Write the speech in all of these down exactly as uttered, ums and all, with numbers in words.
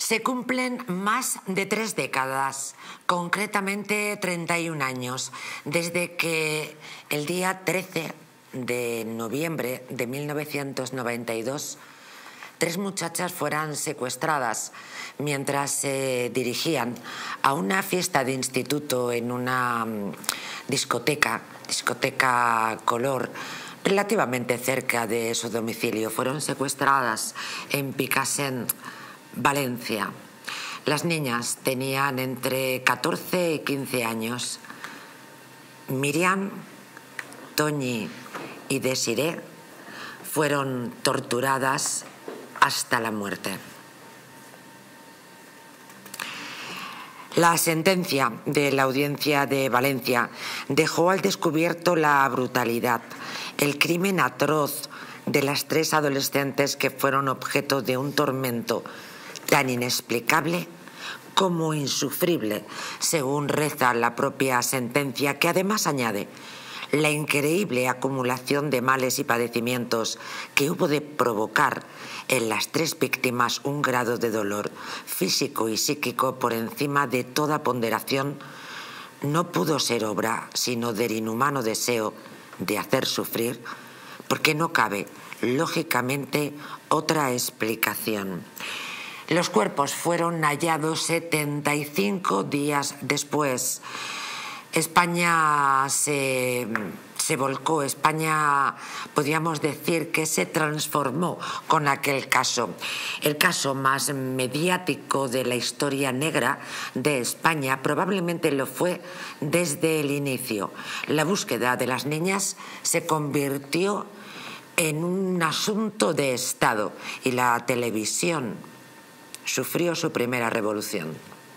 Se cumplen más de tres décadas, concretamente treinta y un años, desde que el día trece de noviembre de mil novecientos noventa y dos tres muchachas fueran secuestradas mientras se dirigían a una fiesta de instituto en una discoteca, discoteca Color, relativamente cerca de su domicilio. Fueron secuestradas en Picassent, Valencia. Las niñas tenían entre catorce y quince años. Miriam, Toñi y Desiré fueron torturadas hasta la muerte. La sentencia de la Audiencia de Valencia dejó al descubierto la brutalidad, el crimen atroz de las tres adolescentes que fueron objeto de un tormento tan inexplicable como insufrible, según reza la propia sentencia, que además añade la increíble acumulación de males y padecimientos que hubo de provocar en las tres víctimas un grado de dolor físico y psíquico por encima de toda ponderación. No pudo ser obra sino del inhumano deseo de hacer sufrir, porque no cabe, lógicamente, otra explicación. Los cuerpos fueron hallados setenta y cinco días después. España se, se volcó, España podríamos decir que se transformó con aquel caso. El caso más mediático de la historia negra de España probablemente lo fue desde el inicio. La búsqueda de las niñas se convirtió en un asunto de Estado y la televisión sufrió su primera revolución.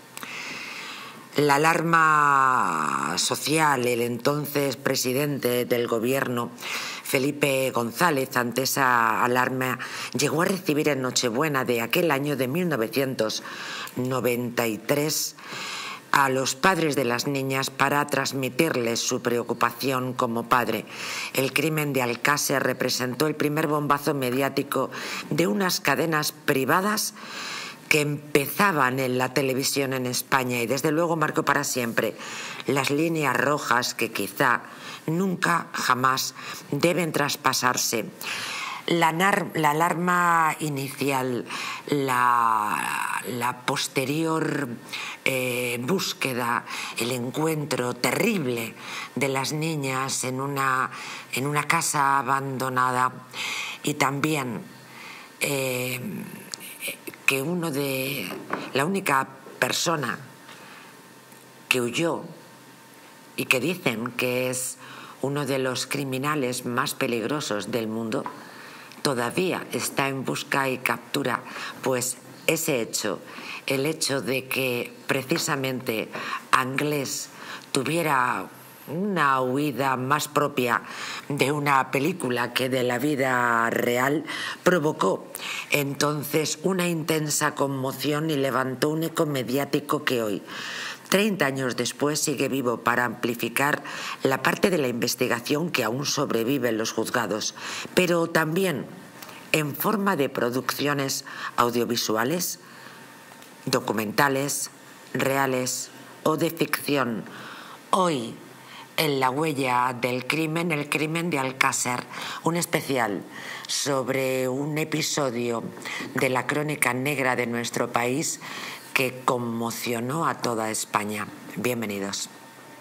La alarma social, el entonces presidente del gobierno, Felipe González, ante esa alarma, llegó a recibir en Nochebuena de aquel año de mil novecientos noventa y tres a los padres de las niñas para transmitirles su preocupación como padre. El crimen de Alcácer representó el primer bombazo mediático de unas cadenas privadas que empezaban en la televisión en España y desde luego marcó para siempre las líneas rojas que quizá nunca jamás deben traspasarse. La, la alarma inicial, la, la posterior eh, búsqueda, el encuentro terrible de las niñas en una, en una casa abandonada y también eh, que uno de la única persona que huyó y que dicen que es uno de los criminales más peligrosos del mundo todavía está en busca y captura, pues ese hecho, el hecho de que precisamente Anglès tuviera una huida más propia de una película que de la vida real, provocó entonces una intensa conmoción y levantó un eco mediático que hoy, treinta años después, sigue vivo para amplificar la parte de la investigación que aún sobrevive en los juzgados, pero también en forma de producciones audiovisuales, documentales, reales o de ficción. Hoy, en La huella del crimen, el crimen de Alcácer, un especial sobre un episodio de la crónica negra de nuestro país que conmocionó a toda España. Bienvenidos.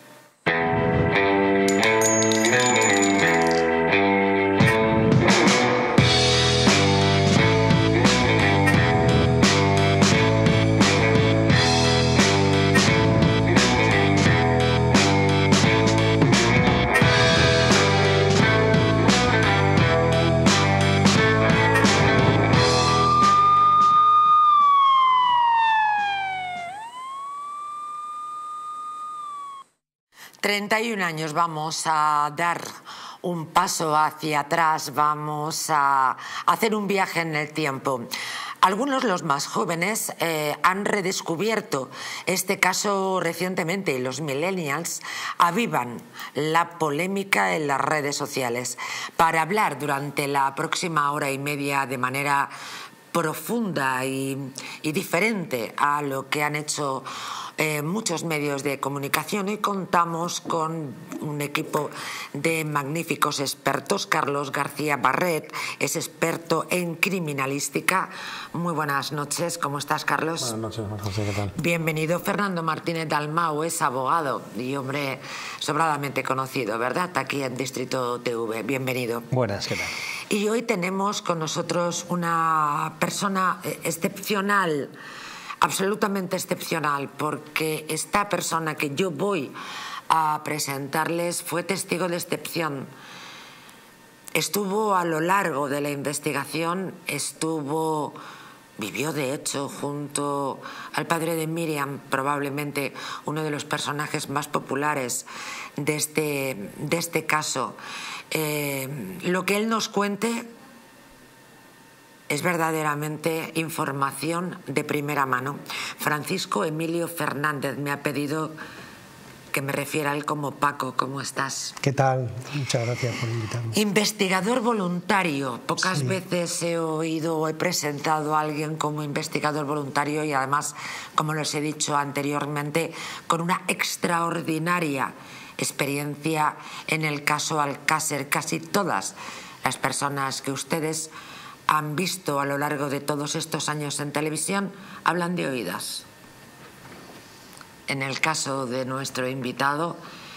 treinta y un años, vamos a dar un paso hacia atrás, vamos a hacer un viaje en el tiempo. Algunos, los más jóvenes, eh, han redescubierto este caso recientemente y los millennials avivan la polémica en las redes sociales. Para hablar durante la próxima hora y media de manera profunda y, y diferente a lo que han hecho eh, muchos medios de comunicación. Y contamos con un equipo de magníficos expertos. Carlos García Barret es experto en criminalística. Muy buenas noches, ¿cómo estás, Carlos? Buenas noches, José, ¿qué tal? Bienvenido. Fernando Martínez Dalmau es abogado y hombre sobradamente conocido, ¿verdad? Aquí en Distrito T V. Bienvenido. Buenas, ¿qué tal? Y hoy tenemos con nosotros una persona excepcional, absolutamente excepcional, porque esta persona que yo voy a presentarles fue testigo de excepción. Estuvo a lo largo de la investigación, estuvo, vivió de hecho junto al padre de Miriam, probablemente uno de los personajes más populares de este, de este caso. Eh, lo que él nos cuente es verdaderamente información de primera mano. Francisco Emilio Fernández me ha pedido que me refiera a él como Paco. ¿Cómo estás? ¿Qué tal? Muchas gracias por invitarme. Investigador voluntario. Pocas Sí. veces he oído o he presentado a alguien como investigador voluntario y además, como les he dicho anteriormente, con una extraordinaria experiencia en el caso Alcácer. Casi todas las personas que ustedes han visto a lo largo de todos estos años en televisión hablan de oídas. En el caso de nuestro invitado,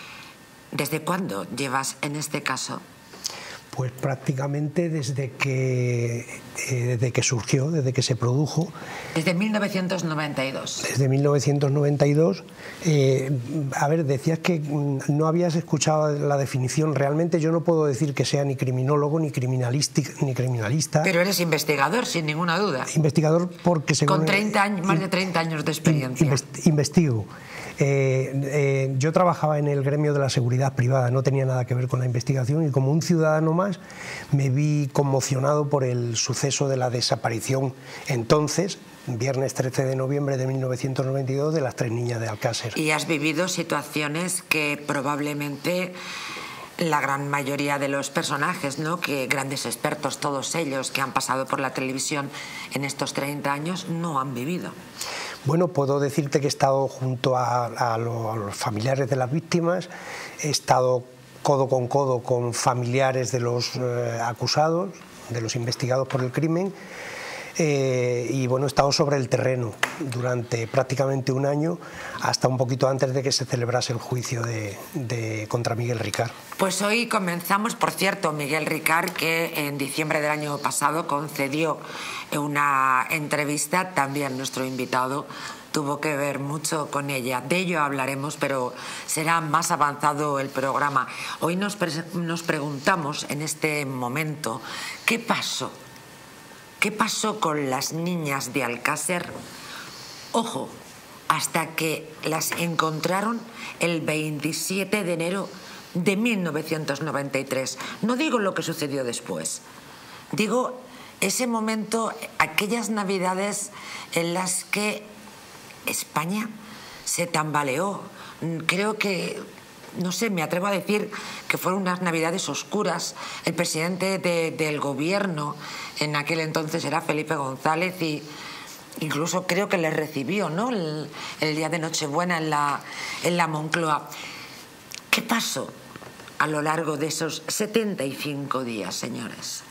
¿desde cuándo llevas en este caso? Pues prácticamente desde que, eh, desde que surgió, desde que se produjo. Desde mil novecientos noventa y dos. Desde mil novecientos noventa y dos. Eh, a ver, decías que no habías escuchado la definición. Realmente yo no puedo decir que sea ni criminólogo, ni, ni criminalista. Pero eres investigador, sin ninguna duda. Investigador porque según... Con treinta años, más de treinta años de experiencia. Invest, investigo. Eh, eh, yo trabajaba en el gremio de la seguridad privada, no tenía nada que ver con la investigación y como un ciudadano más me vi conmocionado por el suceso de la desaparición entonces, viernes trece de noviembre de mil novecientos noventa y dos, de las tres niñas de Alcácer. Y has vivido situaciones que probablemente la gran mayoría de los personajes, ¿no?, que grandes expertos, todos ellos que han pasado por la televisión en estos treinta años, no han vivido. Bueno, puedo decirte que he estado junto a, a, lo, a los familiares de las víctimas, he estado codo con codo con familiares de los eh, acusados, de los investigados por el crimen, eh, y bueno, he estado sobre el terreno durante prácticamente un año, hasta un poquito antes de que se celebrase el juicio de, de, contra Miguel Ricard. Pues hoy comenzamos, por cierto, Miguel Ricard, que en diciembre del año pasado concedió una entrevista, también nuestro invitado tuvo que ver mucho con ella. De ello hablaremos, pero será más avanzado el programa. Hoy nos, pre nos preguntamos en este momento, ¿qué pasó? ¿Qué pasó con las niñas de Alcácer? Ojo, hasta que las encontraron el veintisiete de enero de mil novecientos noventa y tres. No digo lo que sucedió después, digo ese momento, aquellas navidades en las que España se tambaleó. Creo que, no sé, me atrevo a decir que fueron unas navidades oscuras. El presidente de, del gobierno en aquel entonces era Felipe González y incluso creo que le recibió, ¿no?, el, el día de Nochebuena en la, en la Moncloa. ¿Qué pasó a lo largo de esos setenta y cinco días, señores?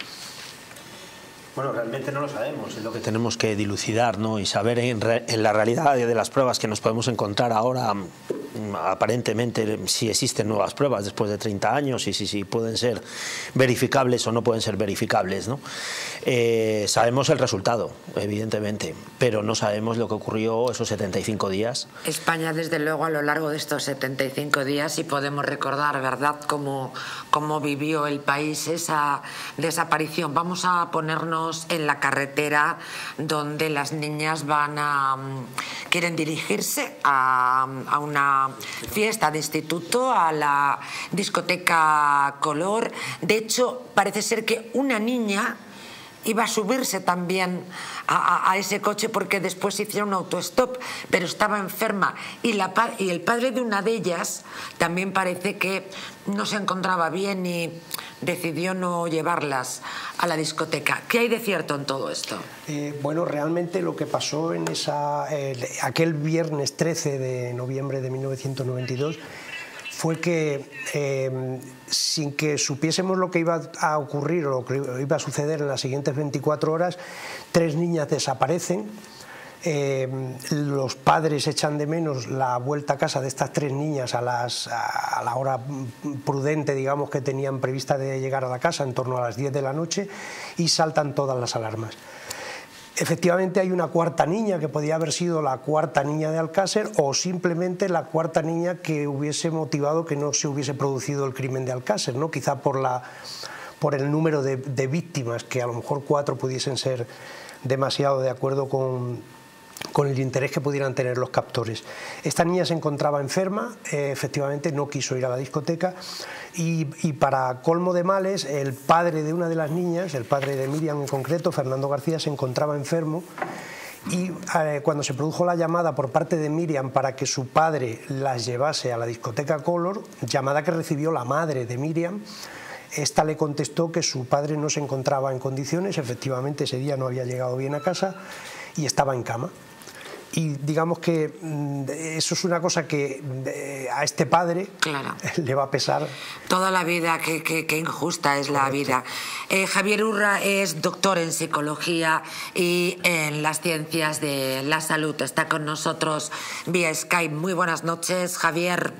Bueno, realmente no lo sabemos, es lo que tenemos que dilucidar, ¿no?, y saber en, re, en la realidad de las pruebas que nos podemos encontrar ahora, aparentemente, si existen nuevas pruebas después de treinta años y si, si pueden ser verificables o no pueden ser verificables, ¿no? Eh, sabemos el resultado, evidentemente, pero no sabemos lo que ocurrió esos setenta y cinco días. España, desde luego, a lo largo de estos setenta y cinco días, y podemos recordar, ¿verdad?, cómo, cómo vivió el país esa desaparición. Vamos a ponernos en la carretera donde las niñas van a quieren dirigirse a, a una fiesta de instituto, a la discoteca Color. De hecho, parece ser que una niña iba a subirse también a, a, a ese coche porque después hicieron un autostop, pero estaba enferma. Y, la, y el padre de una de ellas también parece que no se encontraba bien y decidió no llevarlas a la discoteca. ¿Qué hay de cierto en todo esto? Eh, bueno, realmente lo que pasó en esa, eh, aquel viernes trece de noviembre de mil novecientos noventa y dos fue que, eh, sin que supiésemos lo que iba a ocurrir o lo que iba a suceder en las siguientes veinticuatro horas, tres niñas desaparecen. Eh, los padres echan de menos la vuelta a casa de estas tres niñas a, las, a la hora prudente, digamos, que tenían prevista de llegar a la casa, en torno a las diez de la noche, y saltan todas las alarmas. Efectivamente hay una cuarta niña que podía haber sido la cuarta niña de Alcácer o simplemente la cuarta niña que hubiese motivado que no se hubiese producido el crimen de Alcácer, ¿no? Quizá por, la, por el número de, de víctimas, que a lo mejor cuatro pudiesen ser demasiado, de acuerdo con, con el interés que pudieran tener los captores. Esta niña se encontraba enferma, eh, efectivamente no quiso ir a la discoteca y, y para colmo de males el padre de una de las niñas, el padre de Miriam en concreto, Fernando García, se encontraba enfermo y eh, cuando se produjo la llamada por parte de Miriam para que su padre las llevase a la discoteca Color, llamada que recibió la madre de Miriam, esta le contestó que su padre no se encontraba en condiciones, efectivamente ese día no había llegado bien a casa y estaba en cama. Y digamos que eso es una cosa que a este padre, claro, le va a pesar. Toda la vida, qué, qué, qué injusta es la vida. Eh, Javier Urra es doctor en psicología y en las ciencias de la salud. Está con nosotros vía Skype. Muy buenas noches, Javier.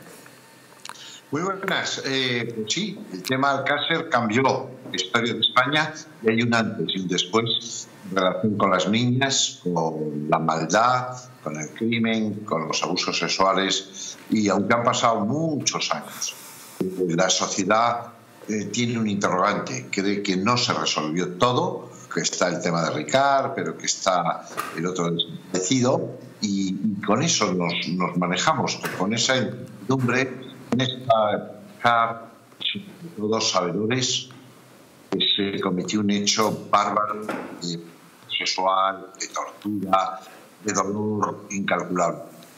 Muy buenas. Eh, sí, el tema Alcácer cambió la historia de España y hay un antes y un después en relación con las niñas, con la maldad, con el crimen, con los abusos sexuales, y aunque han pasado muchos años, la sociedad eh, tiene un interrogante, cree que no se resolvió todo, que está el tema de Ricard, pero que está el otro desaparecido, y, y con eso nos, nos manejamos, con esa incertidumbre, en esta todos sabedores que se cometió un hecho bárbaro, de sexual, de tortura, de dolor incalculable.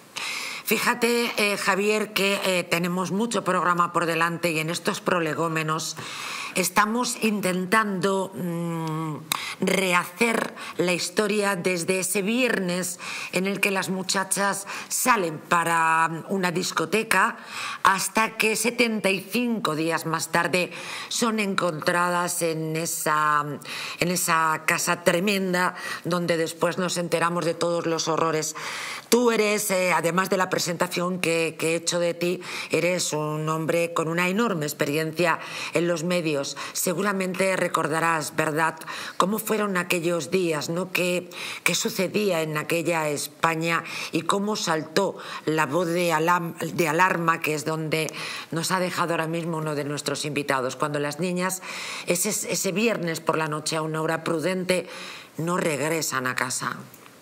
Fíjate, eh, Javier, que eh, tenemos mucho programa por delante y en estos prolegómenos estamos intentando mmm, rehacer la historia desde ese viernes en el que las muchachas salen para una discoteca hasta que setenta y cinco días más tarde son encontradas en esa, en esa casa tremenda donde después nos enteramos de todos los horrores. Tú eres, eh, además de la presentación que, que he hecho de ti, eres un hombre con una enorme experiencia en los medios. Seguramente recordarás, ¿verdad?, cómo fueron aquellos días, ¿no?, qué, qué sucedía en aquella España y cómo saltó la voz de, alam, de alarma, que es donde nos ha dejado ahora mismo uno de nuestros invitados, cuando las niñas ese, ese viernes por la noche a una hora prudente no regresan a casa.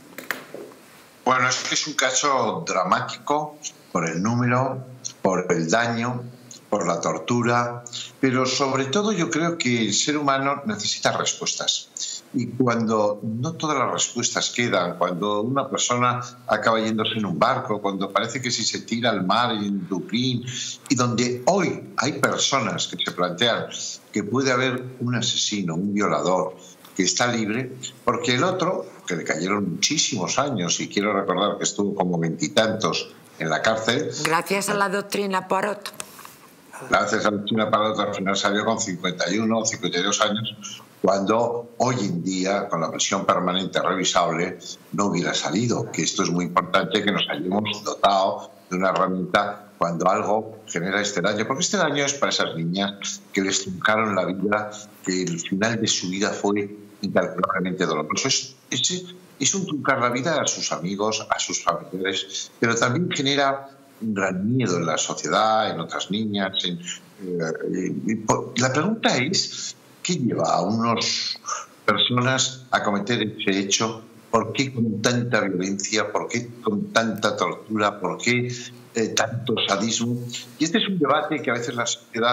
Bueno, es que es un caso dramático por el número, por el daño, por la tortura, pero sobre todo yo creo que el ser humano necesita respuestas. Y cuando no todas las respuestas quedan, cuando una persona acaba yéndose en un barco, cuando parece que si se tira al mar en Dublín, y donde hoy hay personas que se plantean que puede haber un asesino, un violador, que está libre, porque el otro, que le cayeron muchísimos años, y quiero recordar que estuvo como veintitantos en la cárcel. Gracias a la doctrina Parot. Gracias a la doctrina Parot, al final salió con cincuenta y uno o cincuenta y dos años, cuando hoy en día, con la prisión permanente revisable, no hubiera salido. Que esto es muy importante, que nos hayamos dotado de una herramienta cuando algo genera este daño, porque este daño es para esas niñas que les truncaron la vida, que el final de su vida fue incalculablemente doloroso. Es, es, es un truncar la vida a sus amigos, a sus familiares, pero también genera un gran miedo en la sociedad, en otras niñas. En, eh, y por, la pregunta es, ¿qué lleva a unas personas a cometer ese hecho? ¿Por qué con tanta violencia? ¿Por qué con tanta tortura? ¿Por qué eh, tanto sadismo? Y este es un debate que a veces la sociedad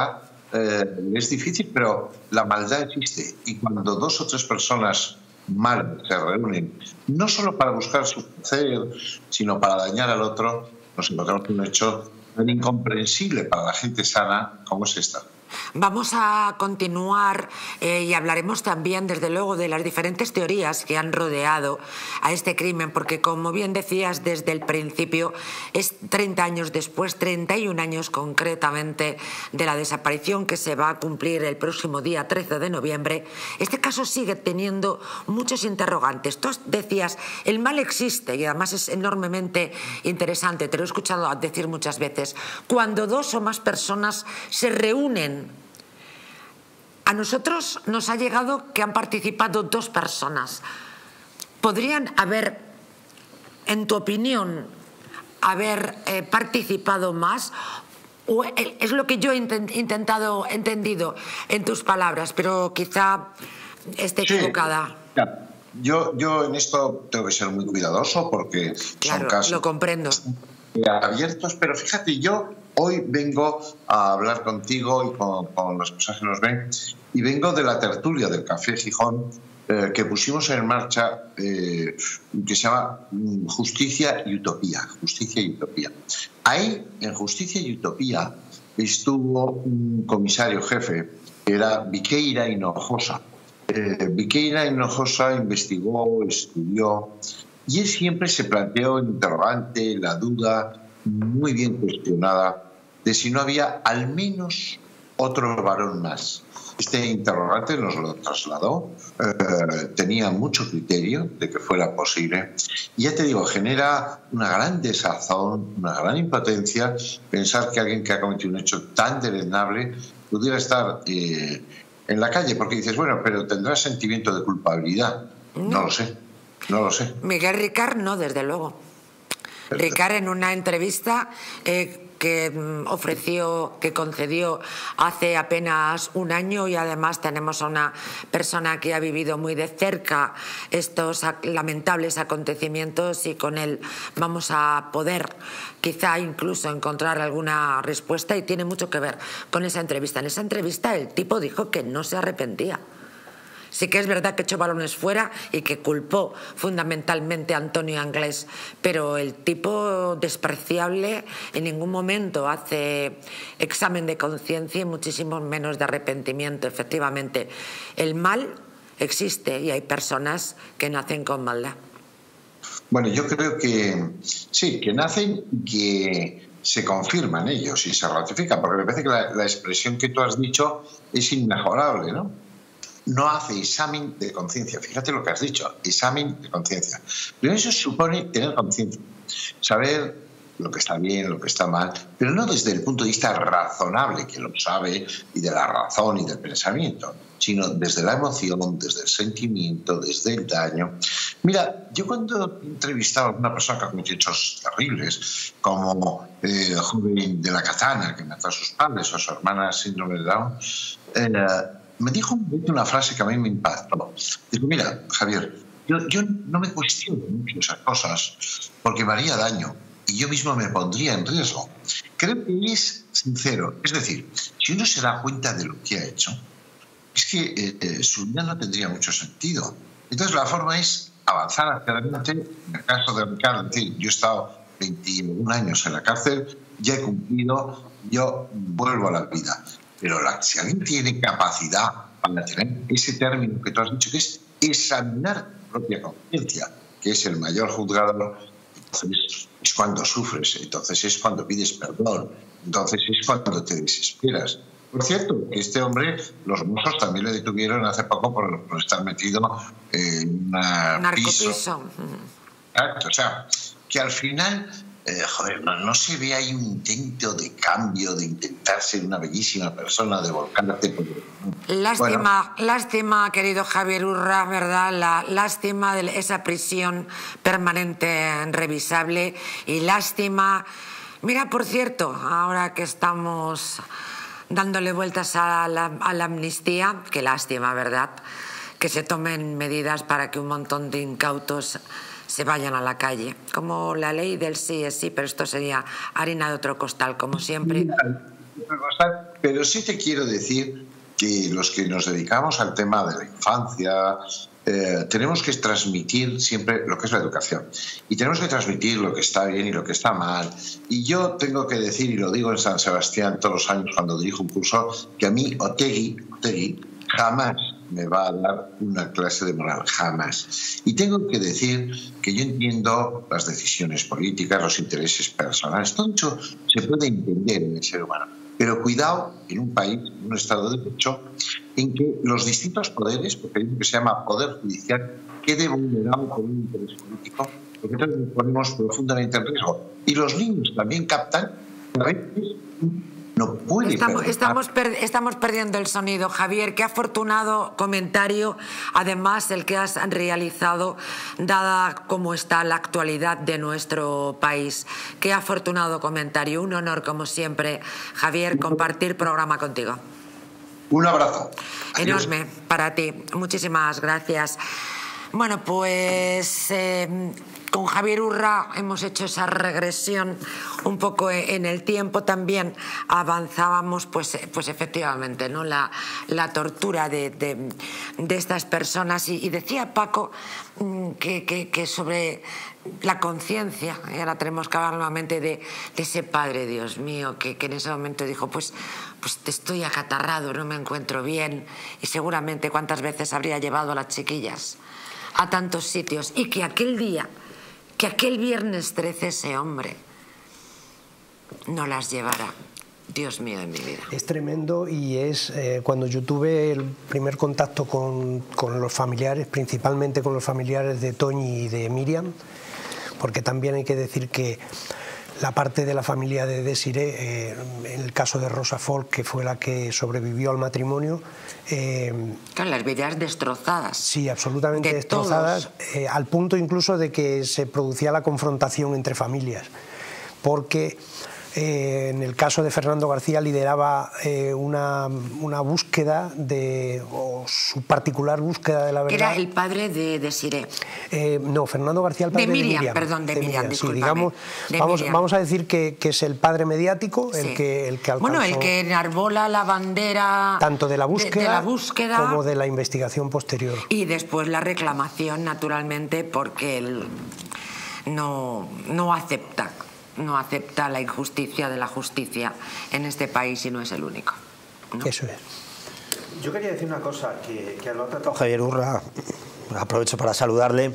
eh, es difícil, pero la maldad existe. Y cuando dos o tres personas malas se reúnen, no solo para buscar su placer, sino para dañar al otro, nos encontramos con un hecho tan incomprensible para la gente sana como es esta. Vamos a continuar eh, y hablaremos también, desde luego, de las diferentes teorías que han rodeado a este crimen, porque, como bien decías desde el principio, es treinta años después, treinta y un años concretamente, de la desaparición que se va a cumplir el próximo día trece de noviembre. Este caso sigue teniendo muchos interrogantes. Tú decías, el mal existe, y además es enormemente interesante, te lo he escuchado decir muchas veces, cuando dos o más personas se reúnen. A nosotros nos ha llegado que han participado dos personas. ¿Podrían haber, en tu opinión, haber eh, participado más? O es lo que yo he intentado, entendido en tus palabras, pero quizá esté equivocada. Sí. Yo, yo en esto tengo que ser muy cuidadoso porque claro, son casos lo comprendo. abiertos, pero fíjate, yo hoy vengo a hablar contigo y con, con las personas que nos ven, y vengo de la tertulia del Café Gijón eh, que pusimos en marcha, eh, que se llama Justicia y Utopía. Justicia y Utopía. Ahí, en Justicia y Utopía, estuvo un comisario jefe, que era Viqueira Hinojosa. Eh, Viqueira Hinojosa investigó, estudió, y él siempre se planteó el interrogante, la duda, muy bien cuestionada, de si no había al menos otro varón más. Este interrogante nos lo trasladó, eh, tenía mucho criterio de que fuera posible. Y ya te digo, genera una gran desazón, una gran impotencia pensar que alguien que ha cometido un hecho tan deleznable pudiera estar eh, en la calle, porque dices, bueno, pero tendrá sentimiento de culpabilidad. No, no lo sé, no lo sé. Miguel Ricard no, desde luego. Ricard, en una entrevista eh, que ofreció, que concedió hace apenas un año, y además tenemos a una persona que ha vivido muy de cerca estos lamentables acontecimientos, y con él vamos a poder quizá incluso encontrar alguna respuesta, y tiene mucho que ver con esa entrevista. En esa entrevista el tipo dijo que no se arrepentía. Sí que es verdad que echó balones fuera y que culpó fundamentalmente a Antonio Anglés, pero el tipo despreciable en ningún momento hace examen de conciencia y muchísimo menos de arrepentimiento. Efectivamente, el mal existe y hay personas que nacen con maldad. Bueno, yo creo que sí, que nacen y que se confirman ellos y se ratifican, porque me parece que la, la expresión que tú has dicho es inmejorable, ¿no? No hace examen de conciencia. Fíjate lo que has dicho, examen de conciencia. Pero eso supone tener conciencia, saber lo que está bien, lo que está mal, pero no desde el punto de vista razonable, que lo sabe, y de la razón y del pensamiento, sino desde la emoción, desde el sentimiento, desde el daño. Mira, yo cuando he entrevistado a una persona que ha cometido hechos terribles, como eh, el joven de la Katana, que mató a sus padres o a su hermana síndrome de Down, eh, me dijo una frase que a mí me impactó. Digo, mira, Javier, yo, yo no me cuestiono mucho esas cosas porque me haría daño y yo mismo me pondría en riesgo. Creo que es sincero. Es decir, si uno se da cuenta de lo que ha hecho, es que eh, eh, su vida no tendría mucho sentido. Entonces la forma es avanzar hacia adelante. En el caso de Ricardo, es decir, yo he estado veintiún años en la cárcel, ya he cumplido, yo vuelvo a la vida. Pero la, si alguien tiene capacidad para tener ese término que tú has dicho, que es examinar tu propia conciencia, que es el mayor juzgado, entonces es cuando sufres, entonces es cuando pides perdón, entonces es cuando te desesperas. Por cierto, que este hombre, los mozos también le detuvieron hace poco por, por estar metido en una piso. Exacto, o sea, que al final... Eh, joder, no, no se ve ahí un intento de cambio, de intentar ser una bellísima persona, de volcarte por... Lástima, bueno. lástima, querido Javier Urra, ¿verdad? La lástima de esa prisión permanente revisable, y lástima... Mira, por cierto, ahora que estamos dándole vueltas a la, a la amnistía, qué lástima, ¿verdad?, que se tomen medidas para que un montón de incautos se vayan a la calle, como la ley del sí es sí, pero esto sería harina de otro costal, como siempre. pero sí te quiero decir que los que nos dedicamos al tema de la infancia eh, tenemos que transmitir siempre lo que es la educación y tenemos que transmitir lo que está bien y lo que está mal. Y yo tengo que decir, y lo digo en San Sebastián todos los años cuando dirijo un curso, que a mí Otegi, Otegi jamás me va a dar una clase de moral, jamás. Y tengo que decir que yo entiendo las decisiones políticas, los intereses personales, todo eso se puede entender en el ser humano. Pero cuidado en un país, en un Estado de Derecho, en que los distintos poderes, porque hay uno que se llama Poder Judicial, quede vulnerado por un interés político, porque entonces nos ponemos profundamente en riesgo. Y los niños también captan que a veces no puede estamos, estamos, per, estamos perdiendo el sonido, Javier. Qué afortunado comentario, además el que has realizado, dada cómo está la actualidad de nuestro país. Qué afortunado comentario. Un honor, como siempre, Javier, compartir programa contigo. Un abrazo. Enorme para ti. Muchísimas gracias. Bueno, pues eh, con Javier Urra hemos hecho esa regresión un poco en el tiempo. También avanzábamos, pues, pues efectivamente, ¿no? la, la tortura de, de, de estas personas. Y, y decía Paco que, que, que sobre la conciencia, y ahora tenemos que hablar nuevamente de, de ese padre, Dios mío, que, que en ese momento dijo, pues, pues te estoy acatarrado, no me encuentro bien. Y seguramente cuántas veces habría llevado a las chiquillas a tantos sitios, y que aquel día, que aquel viernes trece, ese hombre no las llevara. Dios mío de mi vida. Es tremendo. Y es eh, cuando yo tuve el primer contacto con, con los familiares, principalmente con los familiares de Toñi y de Miriam, porque también hay que decir que la parte de la familia de Desiré, eh, en el caso de Rosa Folk, que fue la que sobrevivió al matrimonio. Eh, Claro, las vidas destrozadas. Sí, absolutamente de destrozadas, eh, al punto incluso de que se producía la confrontación entre familias, porque eh, en el caso de Fernando García lideraba eh, una, una búsqueda de, o su particular búsqueda de la verdad. Era el padre de Desiré. Eh, no, Fernando García, el padre de Miriam. De Miriam Perdón, de, de Miriam, Miriam sí, digamos, de vamos, Miriam. vamos a decir que, que es el padre mediático, sí. el que el que alcanzó, bueno, el que enarbola la bandera tanto de la búsqueda, de, de la búsqueda como de la investigación posterior. Y después la reclamación, naturalmente, porque él no, no acepta no acepta la injusticia de la justicia en este país, y no es el único, ¿no? Eso es. Yo quería decir una cosa que, que lo ha tratado Javier Urra, aprovecho para saludarle.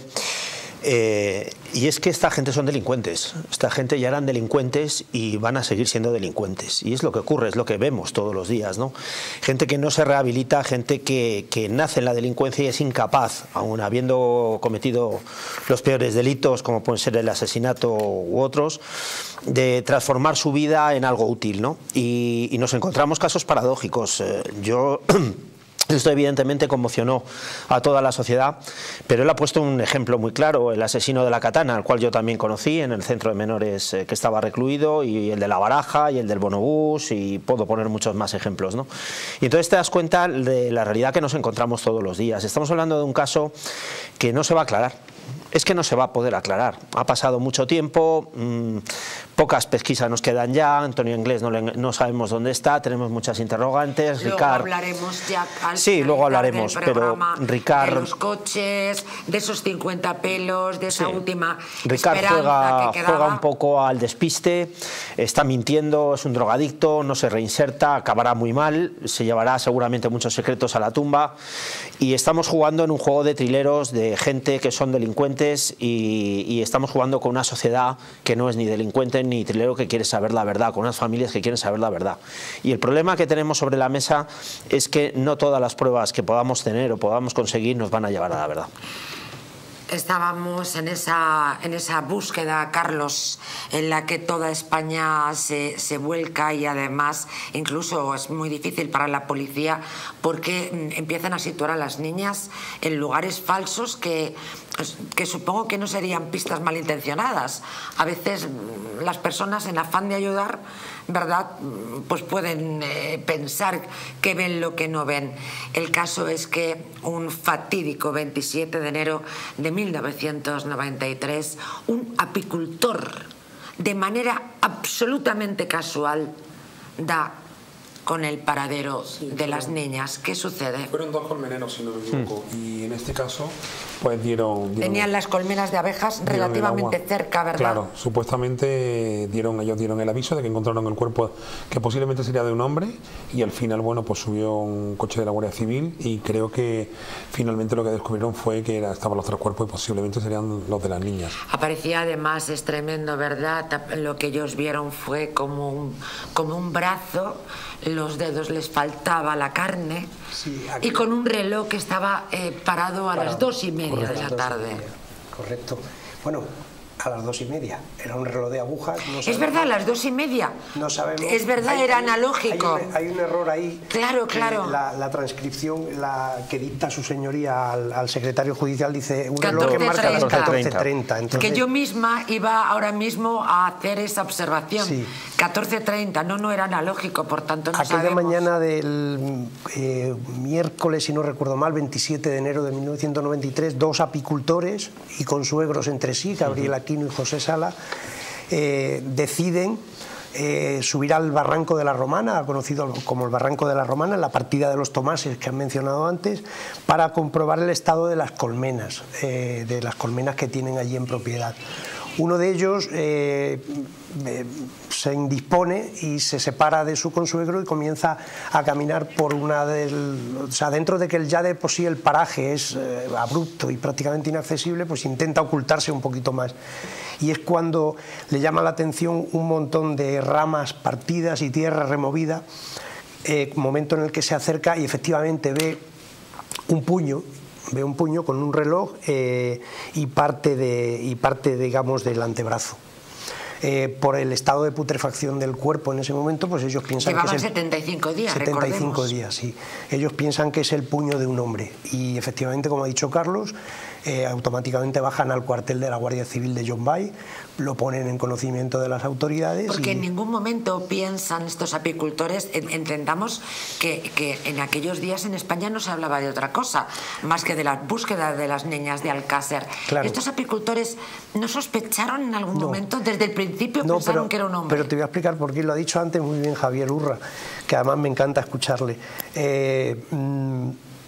Eh, y es que esta gente son delincuentes, esta gente ya eran delincuentes y van a seguir siendo delincuentes, y es lo que ocurre, es lo que vemos todos los días, ¿no? Gente que no se rehabilita, gente que, que nace en la delincuencia y es incapaz, aun habiendo cometido los peores delitos, como pueden ser el asesinato u otros, de transformar su vida en algo útil, ¿no? Y, y nos encontramos casos paradójicos. Eh, yo... Esto evidentemente conmocionó a toda la sociedad, pero él ha puesto un ejemplo muy claro, el asesino de la katana, al cual yo también conocí en el centro de menores eh, que estaba recluido, y el de la baraja, y el del bonobús, y puedo poner muchos más ejemplos, ¿no? Y entonces te das cuenta de la realidad que nos encontramos todos los días. Estamos hablando de un caso que no se va a aclarar. Es que no se va a poder aclarar. Ha pasado mucho tiempo, mmm, pocas pesquisas nos quedan ya, Antonio Inglés no, le, no sabemos dónde está, tenemos muchas interrogantes. Luego Ricard, hablaremos ya al sí, luego hablaremos, pero Ricard, de los coches, de esos cincuenta pelos, de esa sí. última Ricard esperanza juega, que quedaba. juega un poco al despiste, está mintiendo, es un drogadicto, no se reinserta, acabará muy mal, se llevará seguramente muchos secretos a la tumba, y estamos jugando en un juego de trileros de gente que son delincuentes. Y, y estamos jugando con una sociedad que no es ni delincuente ni trilero, que quiere saber la verdad, con unas familias que quieren saber la verdad. Y el problema que tenemos sobre la mesa es que no todas las pruebas que podamos tener o podamos conseguir nos van a llevar a la verdad. Estábamos en esa, en esa búsqueda, Carlos, en la que toda España se, se vuelca, y además incluso es muy difícil para la policía porque empiezan a situar a las niñas en lugares falsos que, que supongo que no serían pistas malintencionadas. A veces las personas, en afán de ayudar, ¿verdad?, pues pueden eh, pensar que ven lo que no ven. El caso es que un fatídico veintisiete de enero de mil novecientos noventa y tres, un apicultor, de manera absolutamente casual, da con el paradero sí, de las niñas. ¿Qué sucede? Fueron dos colmeneros, si no me equivoco, mm. y en este caso pues dieron... dieron Tenían las colmenas de abejas relativamente cerca, ¿verdad? Claro, supuestamente dieron, ellos dieron el aviso de que encontraron el cuerpo que posiblemente sería de un hombre, y al final, bueno, pues subió un coche de la Guardia Civil y creo que finalmente lo que descubrieron fue que era, estaban los tres cuerpos y posiblemente serían los de las niñas. Aparecía además, es tremendo, ¿verdad? Lo que ellos vieron fue como un, como un brazo, los dedos les faltaba la carne, sí, aquí... y con un reloj que estaba eh, parado a parado. las dos y media Correcto. de la tarde. Correcto. Bueno, a las dos y media. Era un reloj de agujas. No es verdad, a las dos y media. No sabemos. Es verdad, hay, era hay, analógico. Hay un, hay un error ahí. Claro, claro. La, la transcripción la que dicta su señoría al, al secretario judicial dice un reloj que marca las catorce treinta. Entonces... Que yo misma iba ahora mismo a hacer esa observación. Sí. catorce treinta, no, no era analógico, por tanto no Aquella sabemos. mañana del eh, miércoles, si no recuerdo mal, veintisiete de enero de mil novecientos noventa y tres, dos apicultores y consuegros entre sí, Gabriela uh-huh. y José Sala, eh, deciden eh, subir al barranco de la Romana, conocido como el barranco de la Romana, en la partida de los Tomases que han mencionado antes, para comprobar el estado de las colmenas, eh, de las colmenas que tienen allí en propiedad. Uno de ellos eh, eh, se indispone y se separa de su consuegro y comienza a caminar por una del... O sea, dentro de que ya de por sí el paraje es eh, abrupto y prácticamente inaccesible, pues intenta ocultarse un poquito más. Y es cuando le llama la atención un montón de ramas partidas y tierra removida, eh, momento en el que se acerca y efectivamente ve un puño, ve un puño con un reloj eh, y parte, de, y parte, digamos, del antebrazo. Eh, por el estado de putrefacción del cuerpo en ese momento, pues ellos piensan Llevaban que es el, setenta y cinco días, setenta y cinco recordemos. días, sí. Ellos piensan que es el puño de un hombre y efectivamente, como ha dicho Carlos, eh, automáticamente bajan al cuartel de la Guardia Civil de Llombai, lo ponen en conocimiento de las autoridades. Porque y... en ningún momento piensan estos apicultores, entendamos que, que en aquellos días en España no se hablaba de otra cosa, más que de la búsqueda de las niñas de Alcácer. Claro. Estos apicultores no sospecharon en algún no. momento, desde el principio no, pensaron pero, que era un hombre. Pero te voy a explicar por qué, lo ha dicho antes muy bien Javier Urra, que además me encanta escucharle. Eh, mmm,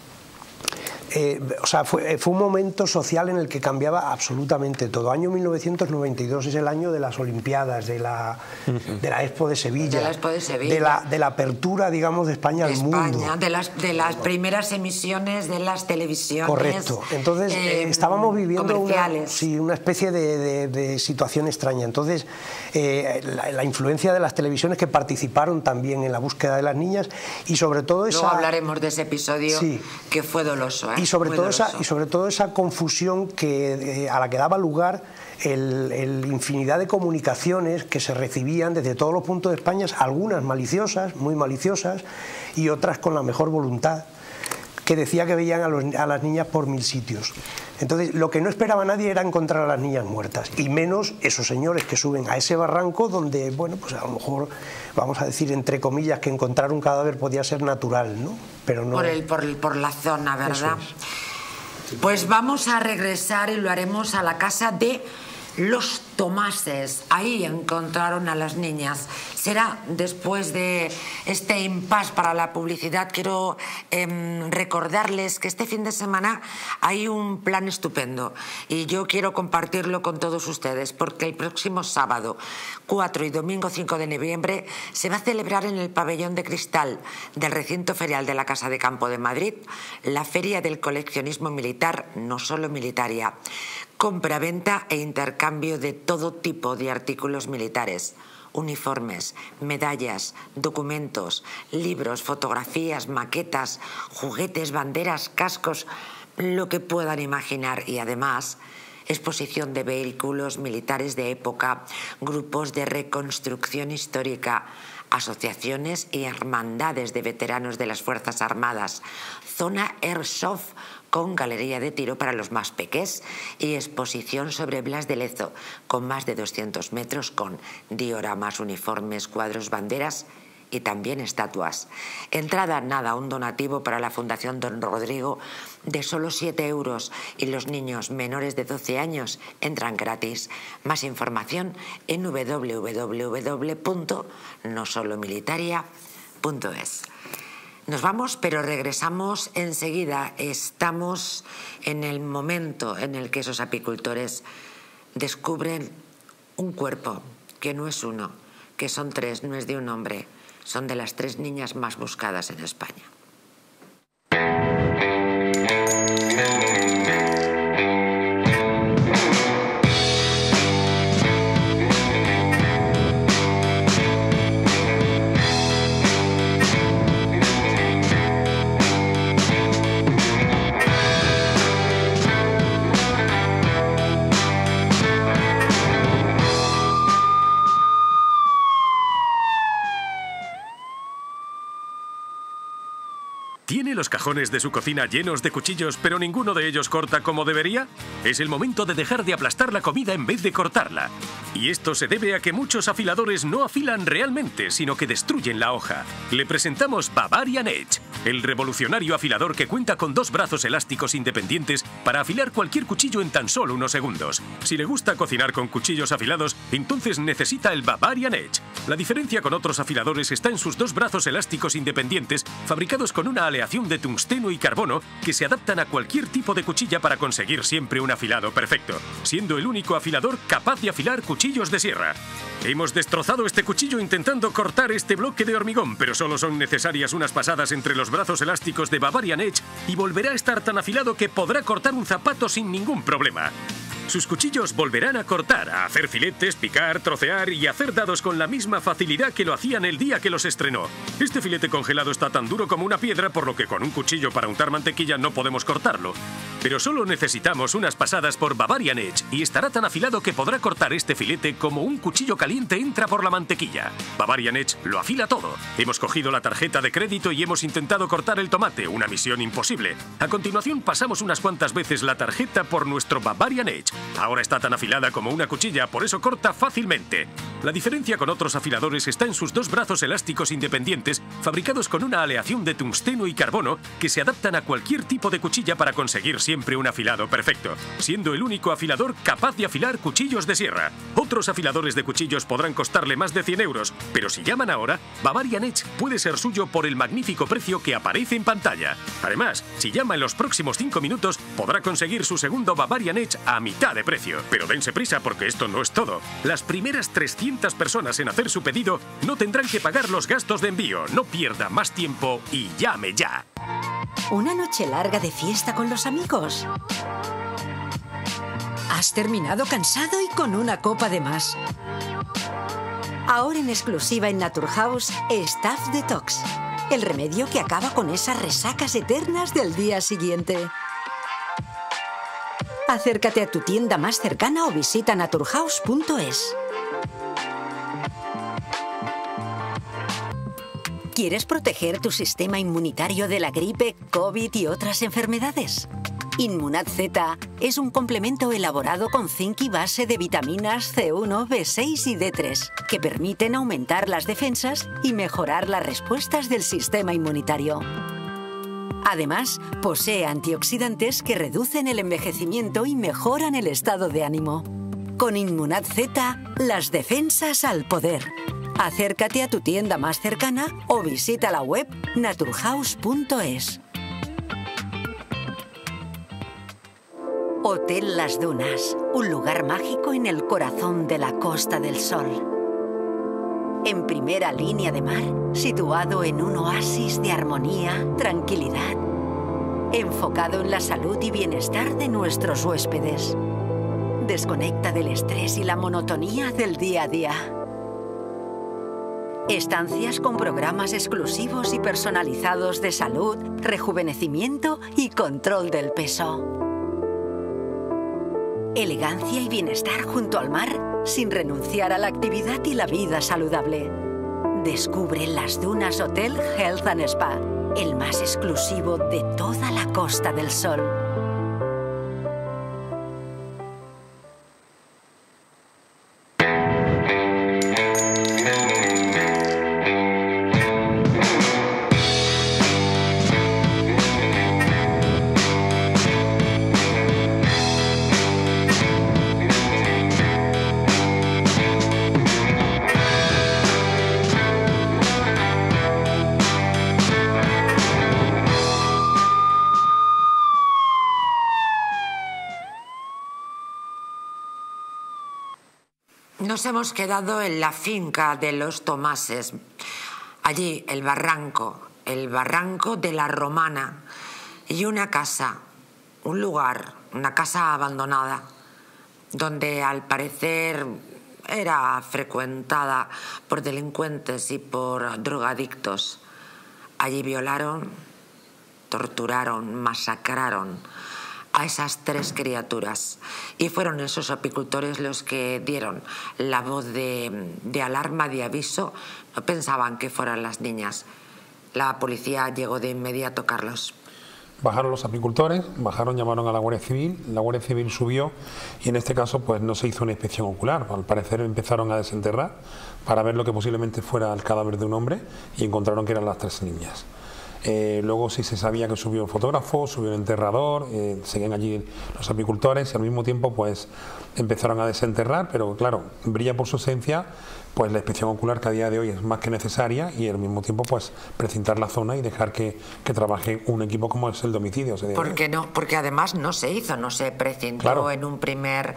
Eh, o sea, fue, fue un momento social en el que cambiaba absolutamente todo. Año mil novecientos noventa y dos es el año de las Olimpiadas, de la, uh-huh. de la Expo de Sevilla, de la, Expo de, Sevilla. De, la, de la apertura, digamos, de España de al España, mundo. De las, de las primeras emisiones de las televisiones. Correcto. Entonces eh, eh, estábamos viviendo una, sí, una especie de, de, de situación extraña. Entonces eh, la, la influencia de las televisiones que participaron también en la búsqueda de las niñas y sobre todo esa... Luego hablaremos de ese episodio sí. que fue doloso. ¿eh? Y sobre todo esa y sobre todo esa confusión que, eh, a la que daba lugar el, el infinidad de comunicaciones que se recibían desde todos los puntos de España, algunas maliciosas, muy maliciosas, y otras con la mejor voluntad, que decía que veían a, los, a las niñas por mil sitios. Entonces, lo que no esperaba nadie era encontrar a las niñas muertas, y menos esos señores que suben a ese barranco donde, bueno, pues a lo mejor, vamos a decir, entre comillas, que encontrar un cadáver podía ser natural, ¿no? Pero no... Por, el, por, el, por la zona, ¿verdad? Pues vamos a regresar y lo haremos a la casa de los Tomases. Ahí encontraron a las niñas. Será después de este impasse para la publicidad. Quiero eh, recordarles que este fin de semana hay un plan estupendo y yo quiero compartirlo con todos ustedes, porque el próximo sábado cuatro y domingo cinco de noviembre se va a celebrar en el pabellón de cristal del recinto ferial de la Casa de Campo de Madrid la Feria del Coleccionismo Militar, no solo militaria. Compra, venta e intercambio de todo tipo de artículos militares, uniformes, medallas, documentos, libros, fotografías, maquetas, juguetes, banderas, cascos, lo que puedan imaginar. Y además, exposición de vehículos militares de época, grupos de reconstrucción histórica, asociaciones y hermandades de veteranos de las Fuerzas Armadas, zona Airsoft con galería de tiro para los más pequeños y exposición sobre Blas de Lezo con más de doscientos metros con dioramas, uniformes, cuadros, banderas y también estatuas. Entrada nada, un donativo para la Fundación Don Rodrigo de solo siete euros y los niños menores de doce años entran gratis. Más información en w w w punto no solo militaria punto es. Nos vamos, pero regresamos enseguida. Estamos en el momento en el que esos apicultores descubren un cuerpo, que no es uno, que son tres, no es de un hombre, son de las tres niñas más buscadas en España. ¿Tiene los cajones de su cocina llenos de cuchillos, pero ninguno de ellos corta como debería? Es el momento de dejar de aplastar la comida en vez de cortarla. Y esto se debe a que muchos afiladores no afilan realmente, sino que destruyen la hoja. Le presentamos Bavarian Edge, el revolucionario afilador que cuenta con dos brazos elásticos independientes para afilar cualquier cuchillo en tan solo unos segundos. Si le gusta cocinar con cuchillos afilados, entonces necesita el Bavarian Edge. La diferencia con otros afiladores está en sus dos brazos elásticos independientes, fabricados con una aleación de tungsteno y carbono que se adaptan a cualquier tipo de cuchilla para conseguir siempre un afilado perfecto, siendo el único afilador capaz de afilar cuchillos de sierra. Hemos destrozado este cuchillo intentando cortar este bloque de hormigón, pero solo son necesarias unas pasadas entre los brazos elásticos de Bavarian Edge y volverá a estar tan afilado que podrá cortar un zapato sin ningún problema. Sus cuchillos volverán a cortar, a hacer filetes, picar, trocear y hacer dados con la misma facilidad que lo hacían el día que los estrenó. Este filete congelado está tan duro como una piedra, por lo que con un cuchillo para untar mantequilla no podemos cortarlo. Pero solo necesitamos unas pasadas por Bavarian Edge y estará tan afilado que podrá cortar este filete como un cuchillo caliente entra por la mantequilla. Bavarian Edge lo afila todo. Hemos cogido la tarjeta de crédito y hemos intentado cortar el tomate, una misión imposible. A continuación pasamos unas cuantas veces la tarjeta por nuestro Bavarian Edge. Ahora está tan afilada como una cuchilla, por eso corta fácilmente. La diferencia con otros afiladores está en sus dos brazos elásticos independientes, fabricados con una aleación de tungsteno y carbono que se adaptan a cualquier tipo de cuchilla para conseguir siempre un afilado perfecto, siendo el único afilador capaz de afilar cuchillos de sierra. Otros afiladores de cuchillos podrán costarle más de cien euros, pero si llaman ahora, Bavarian Edge puede ser suyo por el magnífico precio que aparece en pantalla. Además, si llama en los próximos cinco minutos, podrá conseguir su segundo Bavarian Edge a mitad de precio. Pero dense prisa porque esto no es todo. Las primeras trescientas personas en hacer su pedido no tendrán que pagar los gastos de envío. No pierda más tiempo y llame ya. ¿Una noche larga de fiesta con los amigos? ¿Has terminado cansado y con una copa de más? Ahora en exclusiva en Naturhaus, Staff Detox. El remedio que acaba con esas resacas eternas del día siguiente. Acércate a tu tienda más cercana o visita naturhaus punto es. ¿Quieres proteger tu sistema inmunitario de la gripe, COVID y otras enfermedades? Inmunad Z es un complemento elaborado con zinc y base de vitaminas C uno, B seis y D tres que permiten aumentar las defensas y mejorar las respuestas del sistema inmunitario. Además, posee antioxidantes que reducen el envejecimiento y mejoran el estado de ánimo. Con Inmunad Z, las defensas al poder. Acércate a tu tienda más cercana o visita la web naturhaus punto es. Hotel Las Dunas, un lugar mágico en el corazón de la Costa del Sol. En primera línea de mar, situado en un oasis de armonía, tranquilidad, enfocado en la salud y bienestar de nuestros huéspedes. Desconecta del estrés y la monotonía del día a día. Estancias con programas exclusivos y personalizados de salud, rejuvenecimiento y control del peso. Elegancia y bienestar junto al mar, sin renunciar a la actividad y la vida saludable. Descubre Las Dunas Hotel Health and Spa, el más exclusivo de toda la Costa del Sol. Nos hemos quedado en la finca de los Tomases. Allí el barranco, el barranco de la Romana y una casa, un lugar, una casa abandonada, donde al parecer era frecuentada por delincuentes y por drogadictos. Allí violaron, torturaron, masacraron a esas tres criaturas y fueron esos apicultores los que dieron la voz de, de alarma, de aviso. No pensaban que fueran las niñas. La policía llegó de inmediato, Carlos. Bajaron los apicultores, bajaron, llamaron a la Guardia Civil, la Guardia Civil subió y en este caso pues no se hizo una inspección ocular. Al parecer empezaron a desenterrar para ver lo que posiblemente fuera el cadáver de un hombre y encontraron que eran las tres niñas. Eh, luego sí se sabía que subió un fotógrafo, subió un enterrador, eh, seguían allí los apicultores y al mismo tiempo pues empezaron a desenterrar, pero claro, brilla por su esencia pues la inspección ocular, que a día de hoy es más que necesaria, y al mismo tiempo pues precintar la zona y dejar que, que trabaje un equipo como es el de homicidios. ¿Por qué no? Porque además no se hizo, no se precintó claro. en un primer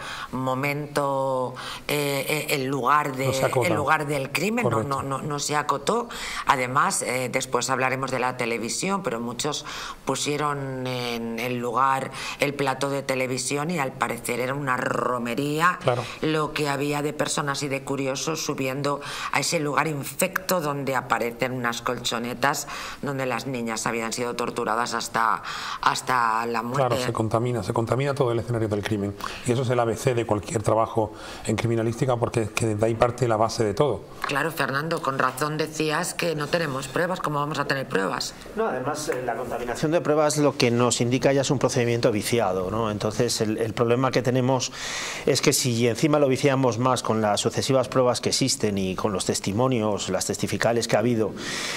momento eh, el, lugar de, no el lugar del crimen, no, no, no, no se acotó. Además, eh, después hablaremos de la televisión, pero muchos pusieron en el lugar el plató de televisión y al parecer era una romería claro. lo que había de personas y de curiosos subiendo a ese lugar infecto donde aparecen unas colchonetas donde las niñas habían sido torturadas hasta, hasta la muerte. Claro, se contamina, se contamina todo el escenario del crimen y eso es el A B C de cualquier trabajo en criminalística porque es que desde ahí parte la base de todo. Claro, Fernando, con razón decías que no tenemos pruebas. ¿Cómo vamos a tener pruebas? No, además la contaminación de pruebas lo que nos indica ya es un procedimiento viciado, ¿no? Entonces el, el problema que tenemos es que si encima lo viciamos más con las sucesivas pruebas que existen y con los testimonios, las testificales que ha habido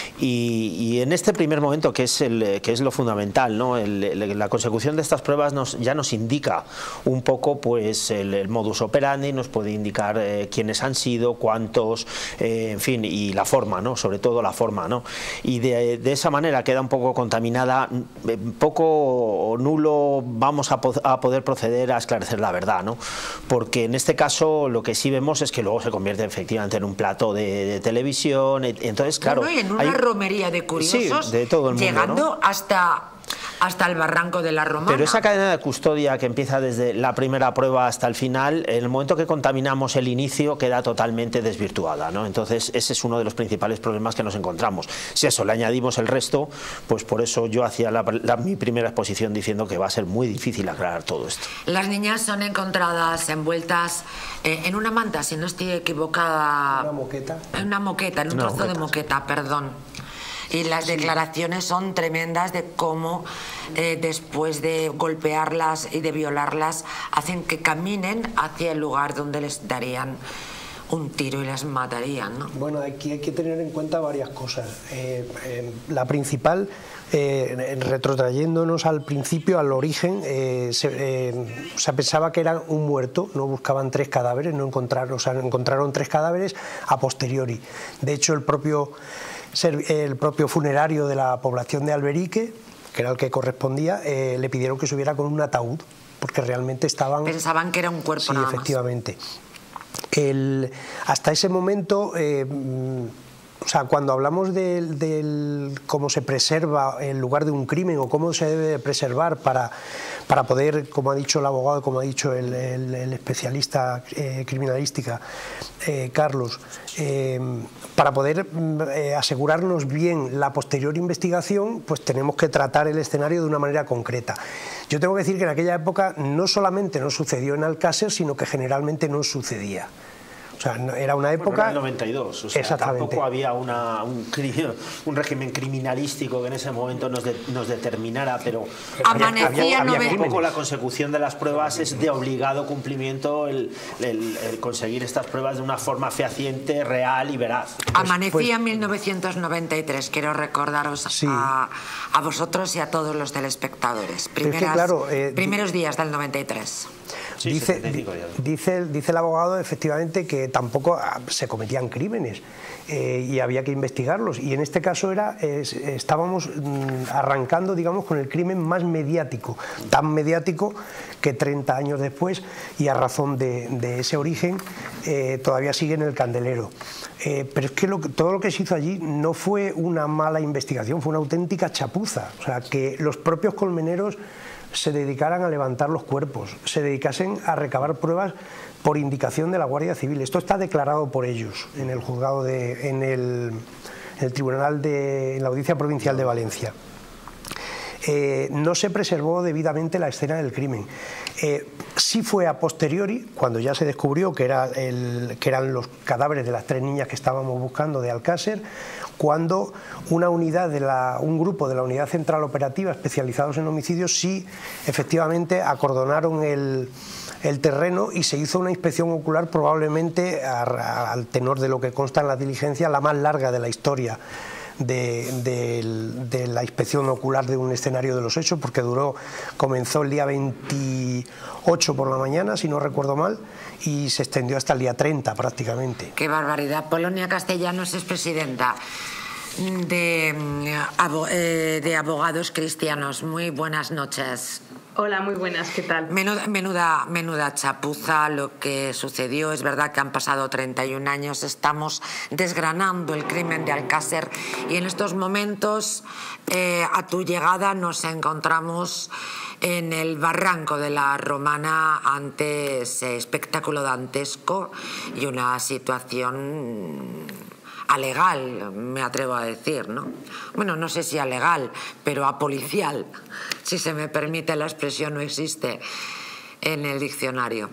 y, y en este primer momento que es, el, que es lo fundamental, ¿no? el, el, la consecución de estas pruebas nos, ya nos indica un poco pues el, el modus operandi, nos puede indicar eh, quiénes han sido, cuántos, eh, en fin, y la forma, ¿no? Sobre todo la forma, ¿no? Y de, de esa manera queda un poco contaminada, poco o nulo vamos a, po a poder proceder a esclarecer la verdad, ¿no? Porque en este caso lo que sí vemos es que luego se convierte efectivamente en un plato de, de televisión, entonces claro... Bueno, y en una hay... romería de curiosos, sí, de todo el mundo, llegando ¿no? hasta... hasta el barranco de la Romana. Pero esa cadena de custodia que empieza desde la primera prueba hasta el final, en el momento que contaminamos el inicio queda totalmente desvirtuada, ¿no? Entonces ese es uno de los principales problemas que nos encontramos. Si a eso le añadimos el resto, pues por eso yo hacía la, la, mi primera exposición diciendo que va a ser muy difícil aclarar todo esto. Las niñas son encontradas envueltas eh, en una manta, si no estoy equivocada. Una moqueta. En una moqueta, en un una trozo moqueta, de moqueta, perdón. Y las declaraciones son tremendas de cómo eh, después de golpearlas y de violarlas hacen que caminen hacia el lugar donde les darían un tiro y las matarían, ¿no? Bueno, aquí hay que tener en cuenta varias cosas. Eh, eh, la principal, eh, retrotrayéndonos al principio, al origen, eh, se, eh, se pensaba que era un muerto, no buscaban tres cadáveres, no encontraron, o sea, encontraron tres cadáveres a posteriori. De hecho, el propio... el propio funerario de la población de Alberique, que era el que correspondía, eh, le pidieron que subiera con un ataúd, porque realmente estaban... Pensaban que era un cuerpo sí, nada más. efectivamente. El, hasta ese momento... Eh, O sea, cuando hablamos del, del cómo se preserva el lugar de un crimen o cómo se debe preservar para, para poder, como ha dicho el abogado, como ha dicho el, el, el especialista eh, criminalística, eh, Carlos, eh, para poder eh, asegurarnos bien la posterior investigación, pues tenemos que tratar el escenario de una manera concreta. Yo tengo que decir que en aquella época no solamente no sucedió en Alcácer, sino que generalmente no sucedía. O sea, era una época... Bueno, en el noventa y dos, o sea, tampoco había una, un, un régimen criminalístico que en ese momento nos, de, nos determinara, pero Amanecía había, había, había un poco crímenes. La consecución de las pruebas es de obligado cumplimiento el, el, el conseguir estas pruebas de una forma fehaciente, real y veraz. Amanecía pues, en mil novecientos noventa y tres, quiero recordaros sí. a, a vosotros y a todos los telespectadores. Primeras, es que, claro, eh, primeros días del noventa y tres. O Sí, dice, dice, dice el abogado efectivamente que tampoco se cometían crímenes eh, y había que investigarlos, y en este caso era eh, estábamos arrancando, digamos, con el crimen más mediático, tan mediático que treinta años después, y a razón de, de ese origen, eh, todavía sigue en el candelero. Eh, pero es que lo, todo lo que se hizo allí no fue una mala investigación, fue una auténtica chapuza. O sea, que los propios colmeneros se dedicaran a levantar los cuerpos, se dedicasen a recabar pruebas por indicación de la Guardia Civil. Esto está declarado por ellos en el juzgado de, en el, en el tribunal de en la Audiencia Provincial de Valencia. Eh, no se preservó debidamente la escena del crimen. Eh, sí fue a posteriori, cuando ya se descubrió que, era el, que eran los cadáveres de las tres niñas que estábamos buscando de Alcácer, cuando una unidad de la, un grupo de la Unidad Central Operativa especializados en homicidios sí efectivamente acordonaron el, el terreno y se hizo una inspección ocular, probablemente a, a, al tenor de lo que consta en la diligencia, la más larga de la historia De, de, de la inspección ocular de un escenario de los hechos, porque duró, comenzó el día veintiocho por la mañana, si no recuerdo mal, y se extendió hasta el día treinta prácticamente. ¡Qué barbaridad! Polonia Castellanos es presidenta de, de Abogados Cristianos. Muy buenas noches. Hola, muy buenas, ¿qué tal? Menuda, menuda, menuda chapuza lo que sucedió. Es verdad que han pasado treinta y un años, estamos desgranando el crimen de Alcácer, y en estos momentos, eh, a tu llegada, nos encontramos en el barranco de la Romana ante ese espectáculo dantesco y una situación alegal, me atrevo a decir, ¿no? Bueno, no sé si alegal, pero apolicial, si se me permite la expresión, no existe en el diccionario.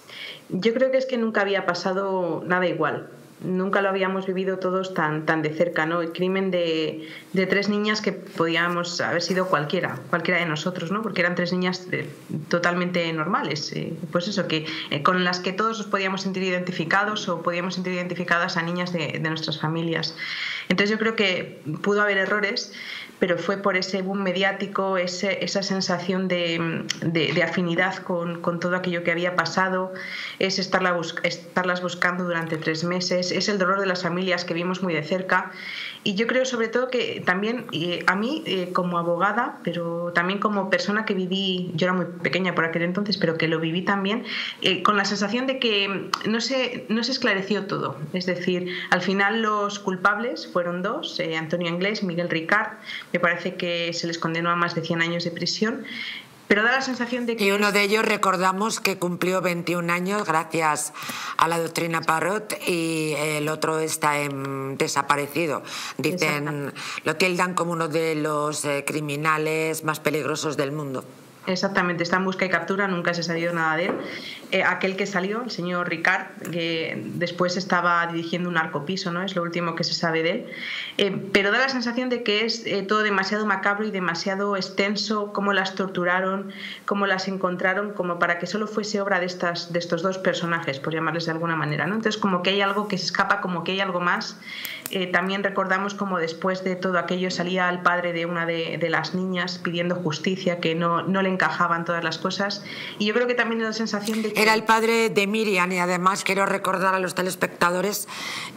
Yo creo que es que nunca había pasado nada igual. Nunca lo habíamos vivido todos tan, tan de cerca, ¿no? El crimen de, de tres niñas que podíamos haber sido cualquiera, cualquiera de nosotros, ¿no? Porque eran tres niñas de, totalmente normales, eh, pues eso, que eh, con las que todos nos podíamos sentir identificados o podíamos sentir identificadas a niñas de, de nuestras familias. Entonces yo creo que pudo haber errores, pero fue por ese boom mediático, ese, esa sensación de, de, de afinidad con, con todo aquello que había pasado, es estarla bus, estarlas buscando durante tres meses, es el dolor de las familias que vimos muy de cerca. Y yo creo sobre todo que también eh, a mí eh, como abogada, pero también como persona que viví, yo era muy pequeña por aquel entonces, pero que lo viví también, eh, con la sensación de que no se, no se esclareció todo. Es decir, al final los culpables fueron dos, eh, Antonio Anglés y Miguel Ricard. Me parece que se les condenó a más de cien años de prisión. Pero da la sensación de que... Y uno de ellos, recordamos, que cumplió veintiún años gracias a la doctrina Parot, y el otro está en, desaparecido. Dicen, lo tildan como uno de los eh, criminales más peligrosos del mundo. Exactamente, está en busca y captura, nunca se ha sabido nada de él. Eh, aquel que salió, el señor Ricard, que después estaba dirigiendo un narcopiso, ¿no? Es lo último que se sabe de él. Eh, pero da la sensación de que es eh, todo demasiado macabro y demasiado extenso, cómo las torturaron, cómo las encontraron, como para que solo fuese obra de, estas, de estos dos personajes, por llamarles de alguna manera, ¿no? Entonces, como que hay algo que se escapa, como que hay algo más. Eh, también recordamos como después de todo aquello salía el padre de una de, de las niñas pidiendo justicia, que no, no le encajaban todas las cosas, y yo creo que también la sensación de que... Era el padre de Miriam, y además quiero recordar a los telespectadores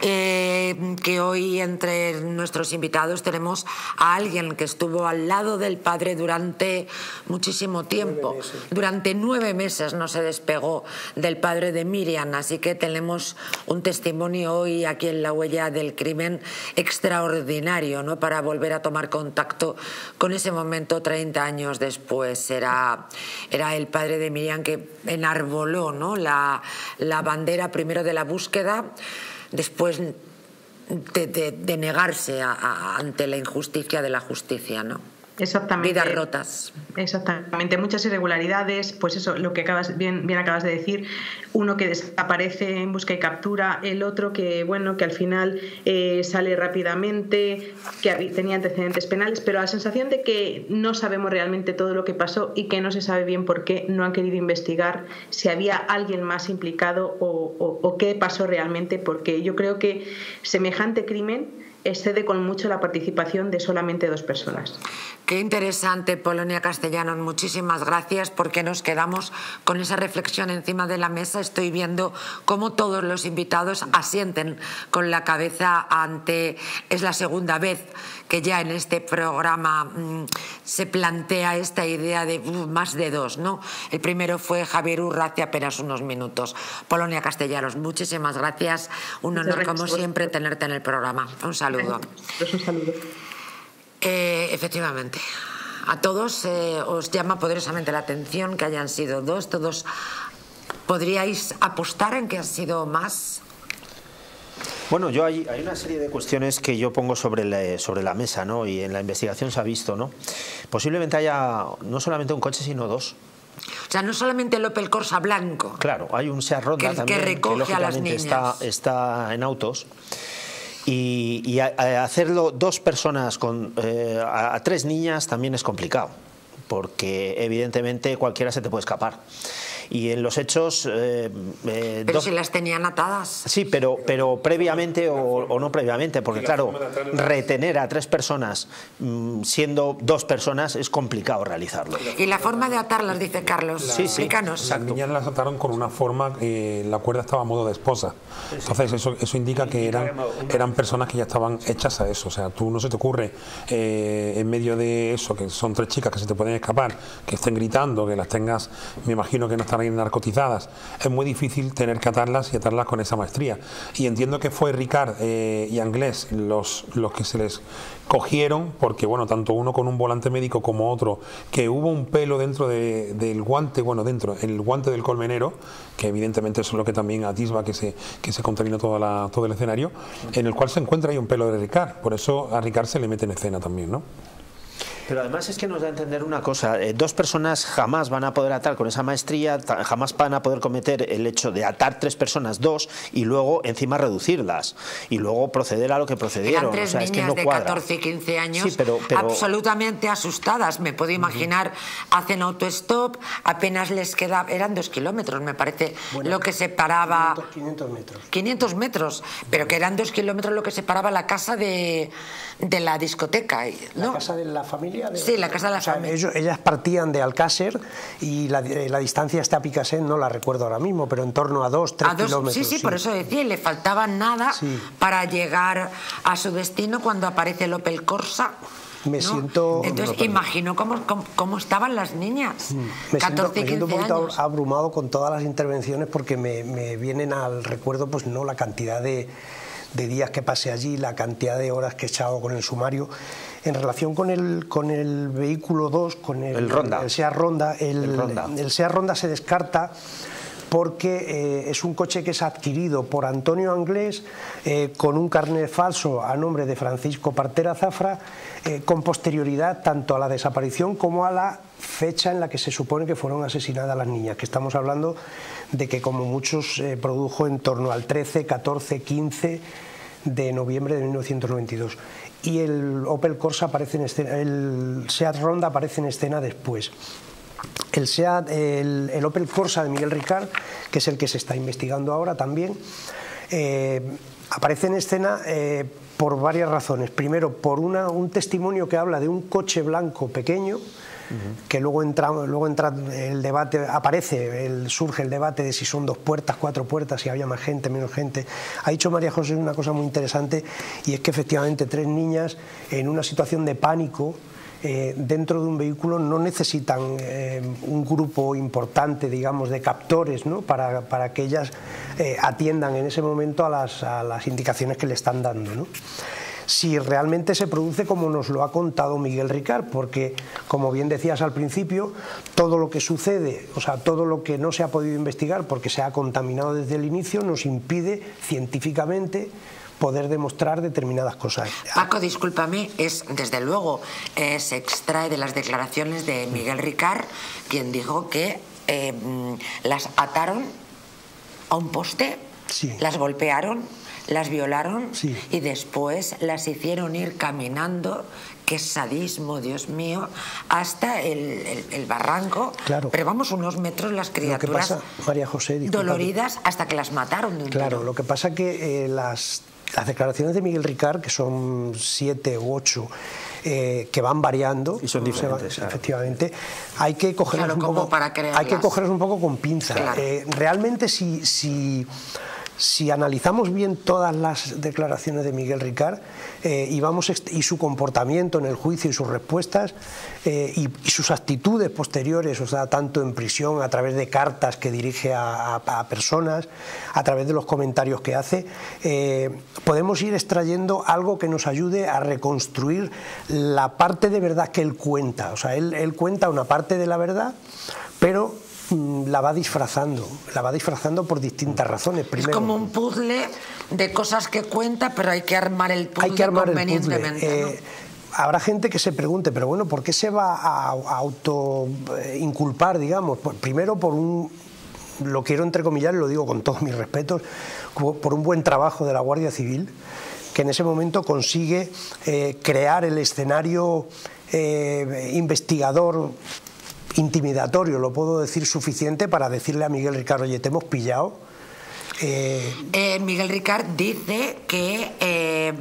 eh, que hoy entre nuestros invitados tenemos a alguien que estuvo al lado del padre durante muchísimo tiempo, nueve durante nueve meses no se despegó del padre de Miriam, así que tenemos un testimonio hoy aquí en La Huella del Crimen extraordinario, ¿no? Para volver a tomar contacto con ese momento treinta años después. Era, era el padre de Miriam que enarboló, ¿no? la, la bandera primero de la búsqueda, después de, de, de negarse a, a, ante la injusticia de la justicia, ¿no? Exactamente. Vidas rotas. Exactamente, muchas irregularidades, pues eso, lo que acabas, bien, bien acabas de decir, uno que desaparece en busca y captura, el otro que, bueno, que al final eh, sale rápidamente, que tenía antecedentes penales, pero la sensación de que no sabemos realmente todo lo que pasó y que no se sabe bien por qué no han querido investigar si había alguien más implicado o, o, o qué pasó realmente, porque yo creo que semejante crimen excede con mucho la participación de solamente dos personas. Qué interesante, Polonia Castellanos, muchísimas gracias, porque nos quedamos con esa reflexión encima de la mesa. Estoy viendo cómo todos los invitados asienten con la cabeza ante... Es la segunda vez que ya en este programa mmm, se plantea esta idea de uh, más de dos, ¿no? El primero fue Javier Urra hace apenas unos minutos. Polonia Castellanos, muchísimas gracias. Un honor, gracias, como siempre, tenerte en el programa. Un saludo. Pues un saludo. Eh, efectivamente, a todos eh, os llama poderosamente la atención que hayan sido dos. Todos podríais apostar en que han sido más. Bueno, yo hay, hay una serie de cuestiones que yo pongo sobre la, sobre la mesa, ¿no? Y en la investigación se ha visto, ¿no? Posiblemente haya no solamente un coche, sino dos. O sea, no solamente el Opel Corsa blanco. Claro, hay un Seat Ronda que, también, que recoge que lógicamente a las niñas. Está, está en autos. Y, y a, a hacerlo dos personas con eh, a, a tres niñas también es complicado, porque evidentemente cualquiera se te puede escapar. Y en los hechos... Eh, eh, pero dos... si las tenían atadas. Sí, pero, pero previamente o, o no previamente, porque claro, retener a tres personas mmm, siendo dos personas es complicado realizarlo. Y la forma de atarlas, dice Carlos, sí, sí, explícanos. Las niñas las ataron con una forma, eh, la cuerda estaba a modo de esposa. Entonces eso, eso indica que eran, eran personas que ya estaban hechas a eso. O sea, tú no se te ocurre eh, en medio de eso, que son tres chicas que se te pueden escapar, que estén gritando, que las tengas, me imagino que no están narcotizadas, es muy difícil tener que atarlas y atarlas con esa maestría. Y entiendo que fue Ricard eh, y Anglés los, los que se les cogieron, porque bueno, tanto uno con un volante médico como otro, que hubo un pelo dentro de, del guante, bueno, dentro, en el guante del colmenero, que evidentemente eso es lo que también atisba que se, que se contaminó toda la, todo el escenario, en el cual se encuentra ahí un pelo de Ricard, por eso a Ricard se le mete en escena también, ¿no? Pero además es que nos da a entender una cosa, eh, dos personas jamás van a poder atar con esa maestría, jamás van a poder cometer el hecho de atar tres personas, dos, y luego encima reducirlas, y luego proceder a lo que procedieron. Eran tres o sea, niñas es que no de cuadra. catorce y quince años, sí, pero, pero... absolutamente asustadas, me puedo imaginar, uh-huh. hacen autostop, apenas les queda, eran dos kilómetros, me parece, bueno, lo que separaba... quinientos metros. quinientos metros, pero que eran dos kilómetros lo que separaba la casa de, de la discoteca, ¿no? La casa de la familia. De, sí, la casa de la o sea, familia. Ellos, ellas partían de Alcácer y la, la distancia hasta Picassent no la recuerdo ahora mismo, pero en torno a dos, tres kilómetros. Sí, sí, sí, por eso decía, le faltaba nada sí. para llegar a su destino cuando aparece el Opel Corsa. Me ¿no? siento... Entonces, no, imagino cómo, cómo, cómo estaban las niñas, me catorce siento, y quince me siento un poquito años. abrumado con todas las intervenciones porque me, me vienen al recuerdo, pues no, la cantidad de, de días que pasé allí, la cantidad de horas que he echado con el sumario. En relación con el, con el vehículo dos, con el, el Ronda, el Seat Ronda, el, el, Ronda. el Seat Ronda se descarta porque eh, es un coche que es adquirido por Antonio Anglés eh, con un carnet falso a nombre de Francisco Partera Zafra, eh, con posterioridad tanto a la desaparición como a la fecha en la que se supone que fueron asesinadas las niñas, que estamos hablando de que como muchos eh, produjo en torno al trece, catorce, quince de noviembre de mil novecientos noventa y dos. Y el Opel Corsa aparece en escena, el Seat Ronda aparece en escena después. El, Seat, el, el Opel Corsa de Miguel Ricard, que es el que se está investigando ahora también, eh, aparece en escena eh, por varias razones. Primero, por una, un testimonio que habla de un coche blanco pequeño, uh-huh. que luego entra, luego entra el debate, aparece, el, surge el debate de si son dos puertas, cuatro puertas, si había más gente, menos gente. Ha dicho María José una cosa muy interesante, y es que efectivamente tres niñas en una situación de pánico Eh, dentro de un vehículo no necesitan eh, un grupo importante, digamos, de captores, ¿no? para, para que ellas eh, atiendan en ese momento a las, a las indicaciones que le están dando, ¿no? Si realmente se produce como nos lo ha contado Miguel Ricard, porque, como bien decías al principio, todo lo que sucede, o sea, todo lo que no se ha podido investigar porque se ha contaminado desde el inicio, nos impide científicamente poder demostrar determinadas cosas. Paco, discúlpame, es desde luego eh, se extrae de las declaraciones de Miguel Ricard, quien dijo que eh, las ataron a un poste, sí. las golpearon, las violaron sí. y después las hicieron ir caminando, qué sadismo, Dios mío, hasta el, el, el barranco, claro. pero vamos unos metros las criaturas lo que pasa, María José, doloridas hasta que las mataron de un Claro, tiro. lo que pasa que eh, las las declaraciones de Miguel Ricard, que son siete u ocho, eh, que van variando, y son diferentes, van, efectivamente, hay que cogerlas claro, un poco, para hay que cogerlas un poco con pinza. Claro. Eh, realmente, si, si, si analizamos bien todas las declaraciones de Miguel Ricard eh, y, vamos, y su comportamiento en el juicio y sus respuestas eh, y, y sus actitudes posteriores, o sea, tanto en prisión, a través de cartas que dirige a, a, a personas, a través de los comentarios que hace, eh, podemos ir extrayendo algo que nos ayude a reconstruir la parte de verdad que él cuenta. O sea, él, él cuenta una parte de la verdad, pero la va disfrazando, la va disfrazando por distintas razones. Primero, es como un puzzle de cosas que cuenta, pero hay que armar el puzzle hay que armar convenientemente. El puzzle. Eh, ¿no? Habrá gente que se pregunte, pero bueno, ¿por qué se va a, a auto-inculpar, digamos? Pues primero por un, lo quiero entrecomillar, lo digo con todos mis respetos, por un buen trabajo de la Guardia Civil, que en ese momento consigue eh, crear el escenario eh, investigador, intimidatorio, lo puedo decir, suficiente para decirle a Miguel Ricard, oye, te hemos pillado. Eh... Eh, Miguel Ricard dice que eh,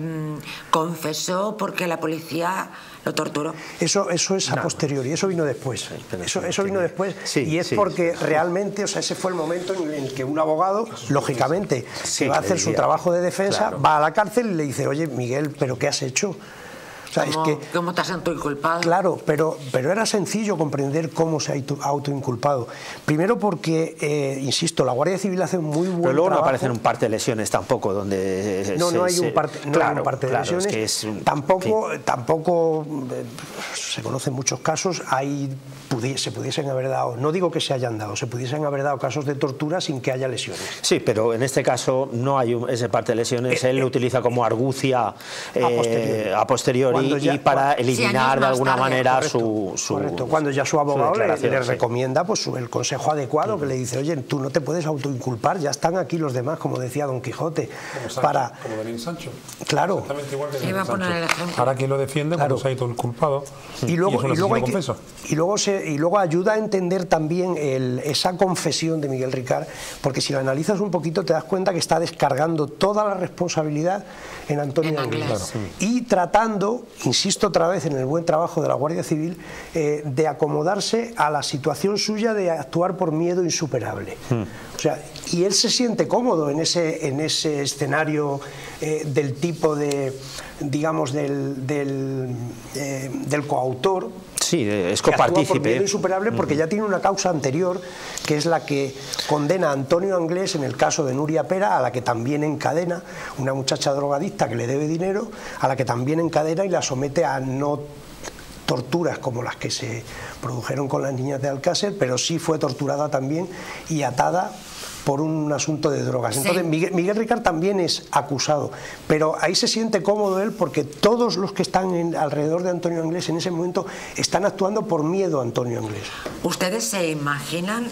confesó porque la policía lo torturó. Eso, eso es a no. posteriori, eso vino después. Eso, eso vino después sí, y es sí, porque sí. realmente, o sea, ese fue el momento en el que un abogado, lógicamente, sí, que va a hacer su trabajo de defensa, claro. va a la cárcel y le dice, oye, Miguel, ¿pero qué has hecho? O sea, ¿Cómo, es que, ¿Cómo te has autoinculpado? Claro, pero, pero era sencillo comprender cómo se ha autoinculpado. Primero porque, eh, insisto, la Guardia Civil hace un muy buen trabajo. Pero luego trabajo. no aparecen un parte de lesiones tampoco, donde... No, se, no hay se, un parte, no claro, hay un parte de claro, lesiones. Es que es un, tampoco, tampoco eh, se conocen muchos casos, hay, pudi se pudiesen haber dado, no digo que se hayan dado, se pudiesen haber dado casos de tortura sin que haya lesiones. Sí, pero en este caso no hay un, ese parte de lesiones, eh, él lo utiliza como argucia eh, a posteriori, a posteriori ya, y para eliminar sí, de alguna tarde. manera correcto, su, su correcto. Cuando ya su abogado su le, le sí. recomienda pues, el consejo adecuado, sí. que le dice, oye, tú no te puedes autoinculpar, ya están aquí los demás, como decía Don Quijote. Como Sancho, para... como Darín Sancho. Claro. Exactamente igual que Darín Sancho. Ahora quien lo defiende, claro. cuando se ha autoinculpado, y luego, y, y, luego hay que, y, luego se, y luego ayuda a entender también el, esa confesión de Miguel Ricard, porque si lo analizas un poquito te das cuenta que está descargando toda la responsabilidad en Antonio Anglés. Claro. Y tratando, insisto otra vez en el buen trabajo de la Guardia Civil, eh, de acomodarse a la situación suya de actuar por miedo insuperable. Mm. O sea, y él se siente cómodo en ese, en ese escenario eh, del tipo de, digamos, del, del, eh, del coautor. Sí, es copartícipe. Por miedo insuperable porque mm. ya tiene una causa anterior, que es la que condena a Antonio Anglés en el caso de Nuria Pera, a la que también encadena, una muchacha drogadicta que le debe dinero, a la que también encadena y la somete a no torturas como las que se produjeron con las niñas de Alcácer, pero sí fue torturada también y atada por un asunto de drogas. Entonces, sí. Miguel, Miguel Ricard también es acusado, pero ahí se siente cómodo él porque todos los que están en, alrededor de Antonio Anglés en ese momento están actuando por miedo a Antonio Anglés. ¿Ustedes se imaginan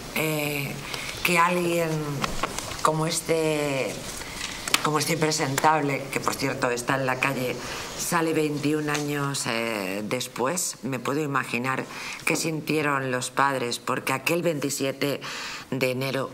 eh, que alguien como este, como este impresentable, que por cierto está en la calle, sale veintiún años eh, después? Me puedo imaginar qué sintieron los padres, porque aquel veintisiete de enero,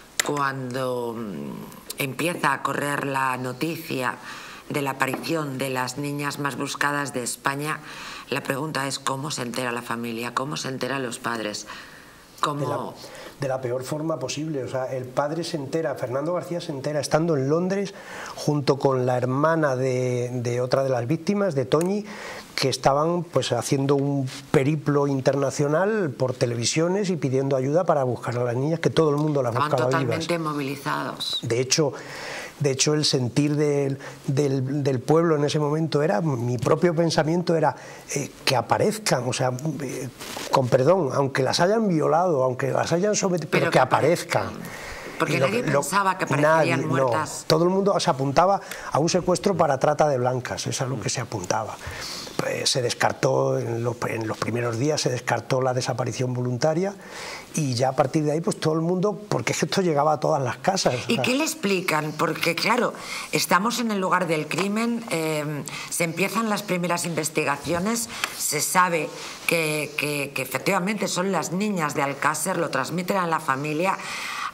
cuando empieza a correr la noticia de la aparición de las niñas más buscadas de España, la pregunta es cómo se entera la familia, cómo se enteran los padres, cómo... De la, de la peor forma posible. O sea, el padre se entera, Fernando García se entera estando en Londres junto con la hermana de, de otra de las víctimas, de Toñi, que estaban pues haciendo un periplo internacional por televisiones y pidiendo ayuda para buscar a las niñas, que todo el mundo las Estaban buscaba totalmente vivas. movilizados. De hecho, de hecho el sentir del, del, del pueblo en ese momento era, mi propio pensamiento era eh, que aparezcan, o sea, eh, con perdón, aunque las hayan violado, aunque las hayan sometido, pero, pero que, que aparezcan. aparezcan. Porque lo, nadie lo, pensaba que aparecerían nadie, muertas. No, todo el mundo se apuntaba a un secuestro para trata de blancas, es a lo que se apuntaba. Pues se descartó, en los, en los primeros días se descartó la desaparición voluntaria y ya a partir de ahí pues todo el mundo, porque es que esto llegaba a todas las casas. ¿Y o sea, qué le explican? Porque claro, estamos en el lugar del crimen, eh, se empiezan las primeras investigaciones, se sabe que, que, que efectivamente son las niñas de Alcácer, lo transmiten a la familia.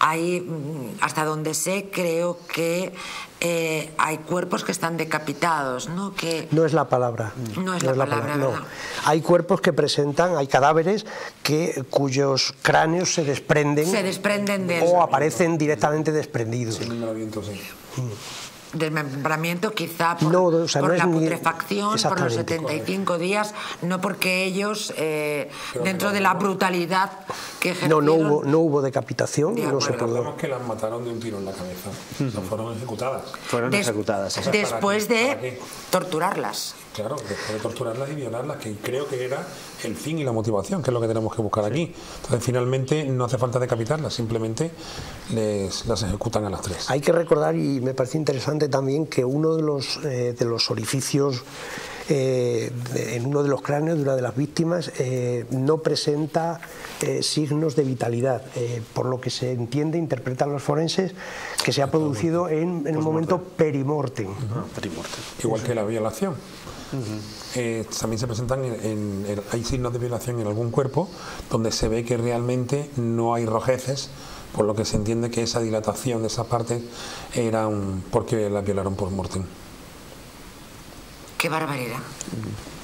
Hay, hasta donde sé, creo que eh, hay cuerpos que están decapitados, ¿no? Que no es la palabra. No es no la es palabra, palabra no. ¿verdad? Hay cuerpos que presentan, hay cadáveres que, cuyos cráneos se desprenden, se desprenden del o aparecen directamente desprendidos. Sí, sí. Desmembramiento quizá por, no, o sea, por no la es putrefacción, por los setenta y cinco días, no porque ellos, eh, dentro de la brutalidad que ejercieron... No, no hubo, no hubo decapitación, no se pudo. Recordemos que las mataron de un tiro en la cabeza, uh-huh. o sea, fueron ejecutadas. Fueron Des, ejecutadas. O sea, después ¿para qué? de ¿Para qué? torturarlas. Claro, después de torturarlas y violarlas, que creo que era el fin y la motivación, que es lo que tenemos que buscar aquí. Entonces, finalmente, no hace falta decapitarlas, simplemente les, las ejecutan a las tres. Hay que recordar, y me parece interesante también, que uno de los, eh, de los orificios eh, de, en uno de los cráneos de una de las víctimas eh, no presenta eh, signos de vitalidad, eh, por lo que se entiende, interpretan los forenses, que se ha producido en, en el momento perimortem. Uh-huh. Perimortem. Igual que la violación. Uh-huh. eh, también se presentan, en, en, en, hay signos de violación en algún cuerpo donde se ve que realmente no hay rojeces, por lo que se entiende que esa dilatación de esa parte era un, porque la violaron por mortem. ¡Qué barbaridad! Uh-huh.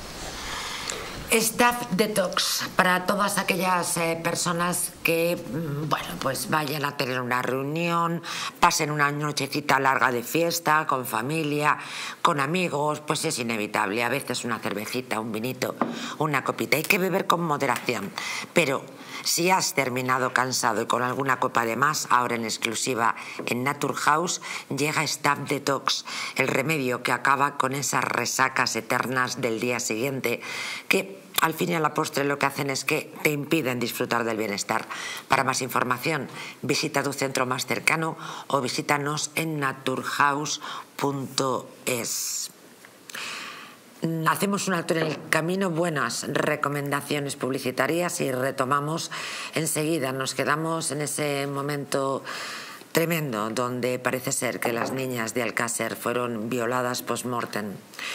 Staff Detox para todas aquellas eh, personas que, bueno, pues vayan a tener una reunión, pasen una nochecita larga de fiesta, con familia, con amigos, pues es inevitable. A veces una cervecita, un vinito, una copita. Hay que beber con moderación. Pero si has terminado cansado y con alguna copa de más, ahora en exclusiva en Naturhaus llega Staff Detox, el remedio que acaba con esas resacas eternas del día siguiente, que al fin y a la postre lo que hacen es que te impiden disfrutar del bienestar. Para más información, visita tu centro más cercano o visítanos en naturhaus punto es. Hacemos un alto en el camino, buenas recomendaciones publicitarias y retomamos enseguida. Nos quedamos en ese momento tremendo donde parece ser que las niñas de Alcácer fueron violadas post-mortem.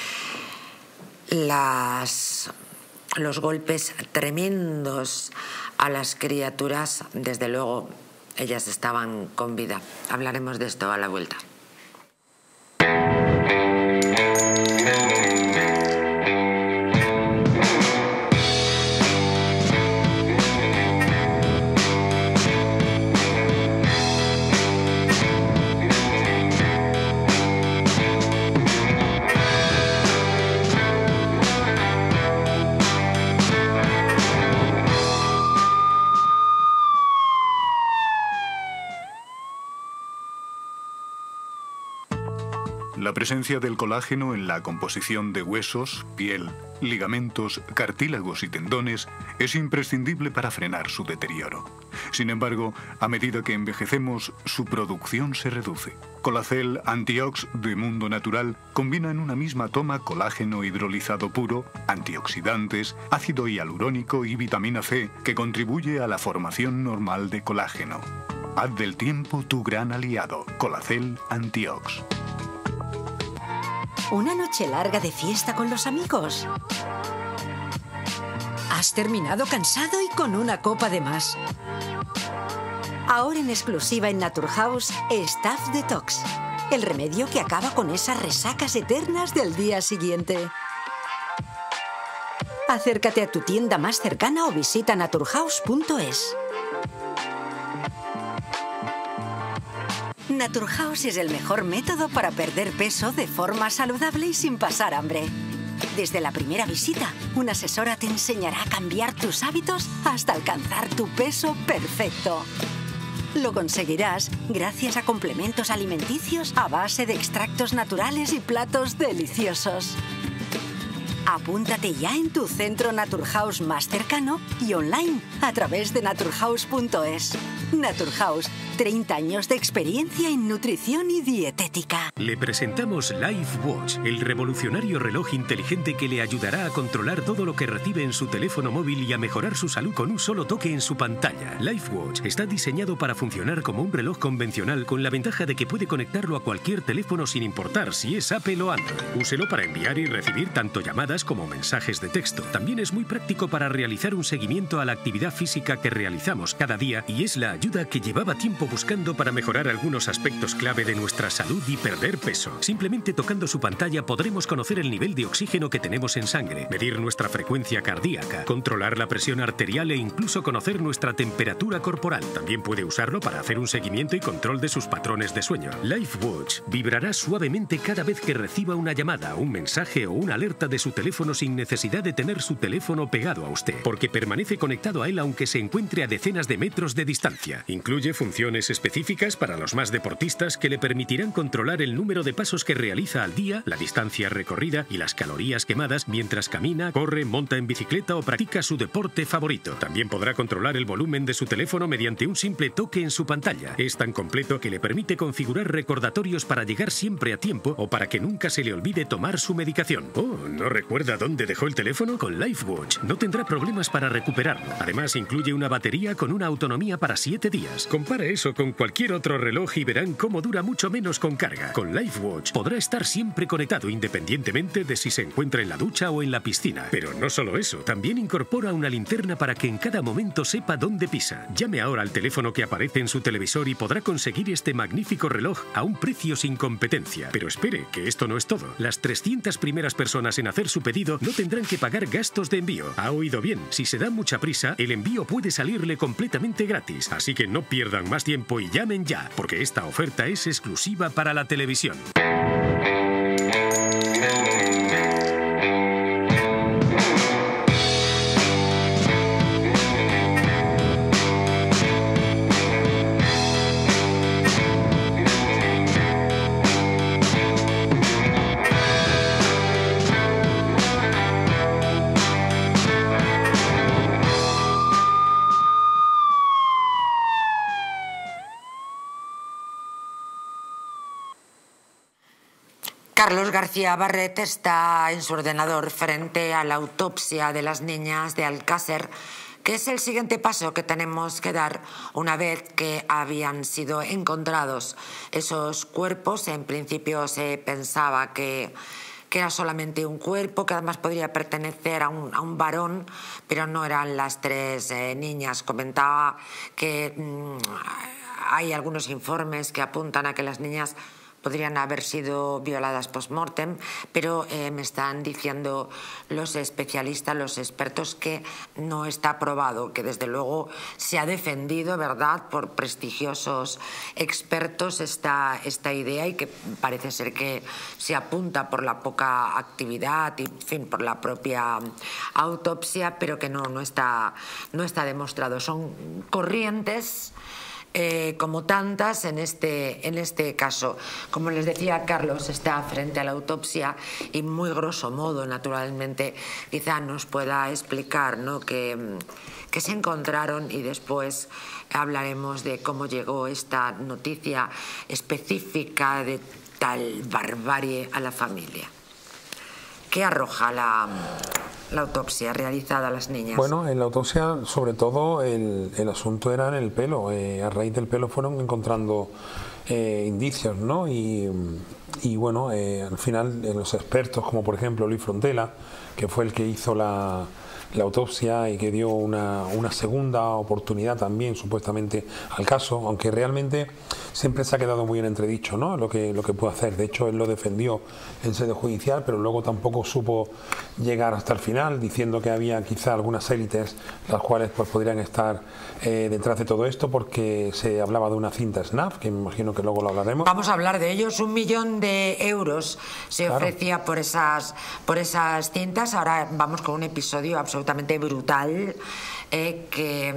Las... Los golpes tremendos a las criaturas, desde luego, ellas estaban con vida. Hablaremos de esto a la vuelta. La presencia del colágeno en la composición de huesos, piel, ligamentos, cartílagos y tendones es imprescindible para frenar su deterioro. Sin embargo, a medida que envejecemos, su producción se reduce. Colacel Antiox de Mundo Natural combina en una misma toma colágeno hidrolizado puro, antioxidantes, ácido hialurónico y vitamina C, que contribuye a la formación normal de colágeno. Haz del tiempo tu gran aliado. Colacel Antiox. ¿Una noche larga de fiesta con los amigos? ¿Has terminado cansado y con una copa de más? Ahora en exclusiva en Naturhaus, Staff Detox, el remedio que acaba con esas resacas eternas del día siguiente. Acércate a tu tienda más cercana o visita naturhaus punto es. Naturhaus es el mejor método para perder peso de forma saludable y sin pasar hambre. Desde la primera visita, una asesora te enseñará a cambiar tus hábitos hasta alcanzar tu peso perfecto. Lo conseguirás gracias a complementos alimenticios a base de extractos naturales y platos deliciosos. Apúntate ya en tu centro Naturhaus más cercano y online a través de naturhaus punto es. Naturhaus, treinta años de experiencia en nutrición y dietética. Le presentamos LifeWatch, el revolucionario reloj inteligente que le ayudará a controlar todo lo que recibe en su teléfono móvil y a mejorar su salud con un solo toque en su pantalla. LifeWatch está diseñado para funcionar como un reloj convencional, con la ventaja de que puede conectarlo a cualquier teléfono sin importar si es Apple o Android. Úselo para enviar y recibir tanto llamadas llamadas como mensajes de texto. También es muy práctico para realizar un seguimiento a la actividad física que realizamos cada día y es la ayuda que llevaba tiempo buscando para mejorar algunos aspectos clave de nuestra salud y perder peso. Simplemente tocando su pantalla podremos conocer el nivel de oxígeno que tenemos en sangre, medir nuestra frecuencia cardíaca, controlar la presión arterial e incluso conocer nuestra temperatura corporal. También puede usarlo para hacer un seguimiento y control de sus patrones de sueño. LifeWatch vibrará suavemente cada vez que reciba una llamada, un mensaje o una alerta de su teléfono sin necesidad de tener su teléfono pegado a usted, porque permanece conectado a él aunque se encuentre a decenas de metros de distancia. Incluye funciones específicas para los más deportistas que le permitirán controlar el número de pasos que realiza al día, la distancia recorrida y las calorías quemadas mientras camina, corre, monta en bicicleta o practica su deporte favorito. También podrá controlar el volumen de su teléfono mediante un simple toque en su pantalla. Es tan completo que le permite configurar recordatorios para llegar siempre a tiempo o para que nunca se le olvide tomar su medicación. Oh, ¿no recuerda dónde dejó el teléfono? Con LifeWatch no tendrá problemas para recuperarlo. Además, incluye una batería con una autonomía para siete días. Compara eso con cualquier otro reloj y verán cómo dura mucho menos con carga. Con LifeWatch podrá estar siempre conectado independientemente de si se encuentra en la ducha o en la piscina. Pero no solo eso, también incorpora una linterna para que en cada momento sepa dónde pisa. Llame ahora al teléfono que aparece en su televisor y podrá conseguir este magnífico reloj a un precio sin competencia. Pero espere, que esto no es todo. Las trescientas primeras personas en hacer su pedido no tendrán que pagar gastos de envío. Ha oído bien, si se da mucha prisa, el envío puede salirle completamente gratis. Así que no pierdan más tiempo y llamen ya, porque esta oferta es exclusiva para la televisión. Carlos García Barret está en su ordenador frente a la autopsia de las niñas de Alcácer, que es el siguiente paso que tenemos que dar una vez que habían sido encontrados esos cuerpos. En principio se pensaba que, que era solamente un cuerpo, que además podría pertenecer a un, a un varón, pero no eran las tres eh, niñas. Comentaba que mmm, hay algunos informes que apuntan a que las niñas podrían haber sido violadas post-mortem, pero eh, me están diciendo los especialistas, los expertos, que no está probado, que desde luego se ha defendido, ¿verdad?, por prestigiosos expertos esta, esta idea, y que parece ser que se apunta por la poca actividad y, en fin, por la propia autopsia, pero que no, no está, no está demostrado. Son corrientes Eh, como tantas en este, en este caso. Como les decía, Carlos está frente a la autopsia y muy grosso modo, naturalmente, quizá nos pueda explicar, ¿no?, que, que se encontraron, y después hablaremos de cómo llegó esta noticia específica de tal barbarie a la familia. ¿Qué arroja la, la autopsia realizada a las niñas? Bueno, en la autopsia, sobre todo, el, el asunto era en el pelo. Eh, a raíz del pelo fueron encontrando eh, indicios, ¿no? Y, y bueno, eh, al final, eh, los expertos, como por ejemplo Luis Frontela, que fue el que hizo la, la autopsia y que dio una, una segunda oportunidad también, supuestamente, al caso, aunque realmente siempre se ha quedado muy en entredicho, ¿no?, lo que, lo que puede hacer. De hecho, él lo defendió en sede judicial, pero luego tampoco supo llegar hasta el final, diciendo que había quizá algunas élites las cuales pues podrían estar eh, detrás de todo esto, porque se hablaba de una cinta Snap, que me imagino que luego lo hablaremos. Vamos a hablar de ellos. Un millón de euros se Claro. ofrecía por esas, por esas cintas. Ahora vamos con un episodio absolutamente brutal, eh, que...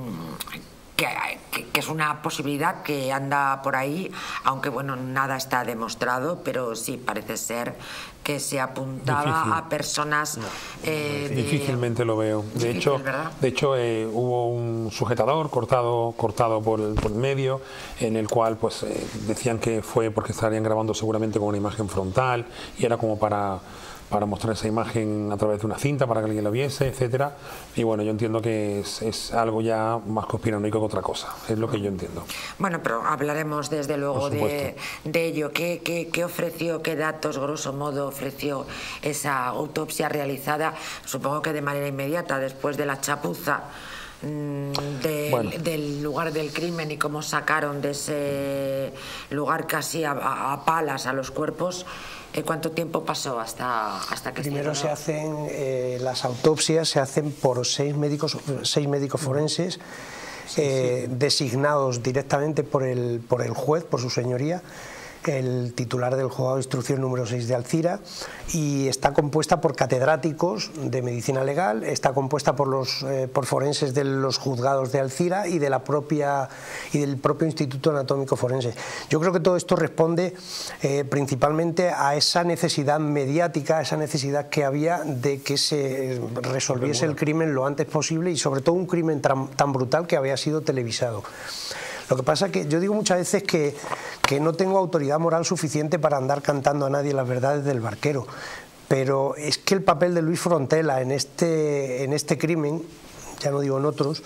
Que, que, que es una posibilidad que anda por ahí, aunque bueno, nada está demostrado, pero sí parece ser que se apuntaba Difícil. a personas no, eh, de... Difícilmente lo veo. De Difícil, hecho, ¿verdad? de hecho eh, hubo un sujetador cortado, cortado por el, por el medio, en el cual pues eh, decían que fue porque estarían grabando seguramente con una imagen frontal y era como para para mostrar esa imagen a través de una cinta para que alguien lo viese, etcétera. Y bueno, yo entiendo que es, es algo ya más conspiranoico que otra cosa, es lo que yo entiendo. Bueno, pero hablaremos desde luego de, de ello. ¿Qué, qué, ¿Qué ofreció, qué datos, grosso modo, ofreció esa autopsia realizada, supongo que de manera inmediata, después de la chapuza de, bueno. del lugar del crimen y cómo sacaron de ese lugar casi a, a, a palas a los cuerpos? ¿Cuánto tiempo pasó hasta, hasta que primero se hacen eh, las autopsias se hacen por seis médicos seis médicos forenses sí, eh, sí. designados directamente por el por el juez, por su señoría, el titular del juzgado de instrucción número seis de Alcira, y está compuesta por catedráticos de medicina legal, está compuesta por los eh, por forenses de los juzgados de Alcira y de la propia y del propio Instituto Anatómico Forense. Yo creo que todo esto responde eh, principalmente a esa necesidad mediática, a esa necesidad que había de que se resolviese el crimen lo antes posible, y sobre todo un crimen tan, tan brutal que había sido televisado. Lo que pasa es que yo digo muchas veces que, que no tengo autoridad moral suficiente para andar cantando a nadie las verdades del barquero, pero es que el papel de Luis Frontela en este, en este crimen, ya no digo en otros,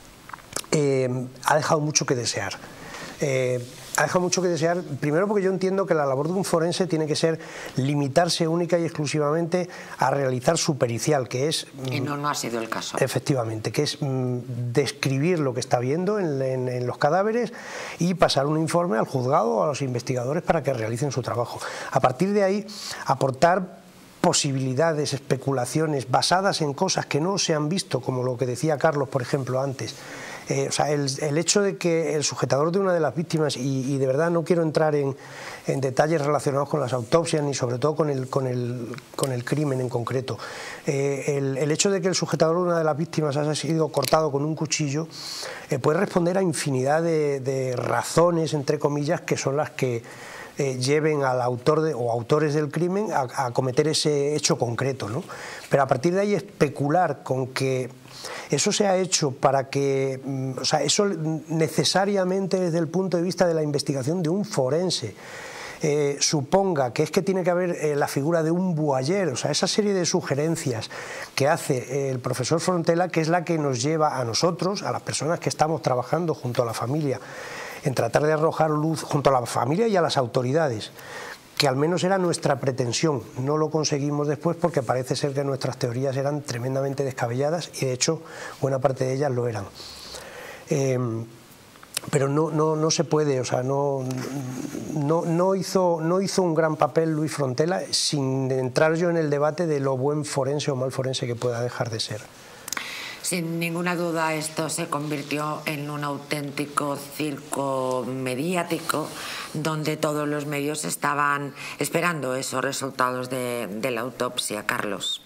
eh, ha dejado mucho que desear. Eh, ha dejado mucho que desear, primero porque yo entiendo que la labor de un forense tiene que ser limitarse única y exclusivamente a realizar su pericial, que es... Y no, no ha sido el caso. Efectivamente, que es mm, describir lo que está viendo en, en, en los cadáveres y pasar un informe al juzgado o a los investigadores para que realicen su trabajo. A partir de ahí, aportar posibilidades, especulaciones basadas en cosas que no se han visto, como lo que decía Carlos, por ejemplo, antes. Eh, o sea, el, el hecho de que el sujetador de una de las víctimas, y, y de verdad no quiero entrar en, en detalles relacionados con las autopsias ni sobre todo con el, con el, con el crimen en concreto, eh, el, el hecho de que el sujetador de una de las víctimas haya sido cortado con un cuchillo eh, puede responder a infinidad de, de razones, entre comillas, que son las que Eh, lleven al autor de, o autores del crimen a, a cometer ese hecho concreto, ¿no? Pero a partir de ahí especular con que eso se ha hecho para que, o sea, eso necesariamente desde el punto de vista de la investigación de un forense eh, suponga que es que tiene que haber eh, la figura de un buayer, o sea, esa serie de sugerencias que hace eh, el profesor Frontela, que es la que nos lleva a nosotros, a las personas que estamos trabajando junto a la familia, en tratar de arrojar luz junto a la familia y a las autoridades, que al menos era nuestra pretensión. No lo conseguimos después porque parece ser que nuestras teorías eran tremendamente descabelladas y de hecho buena parte de ellas lo eran. Eh, pero no, no, no se puede, o sea, no, no, no, hizo, no hizo un gran papel Luis Frontela, sin entrar yo en el debate de lo buen forense o mal forense que pueda dejar de ser. Sin ninguna duda esto se convirtió en un auténtico circo mediático donde todos los medios estaban esperando esos resultados de, de la autopsia. Carlos.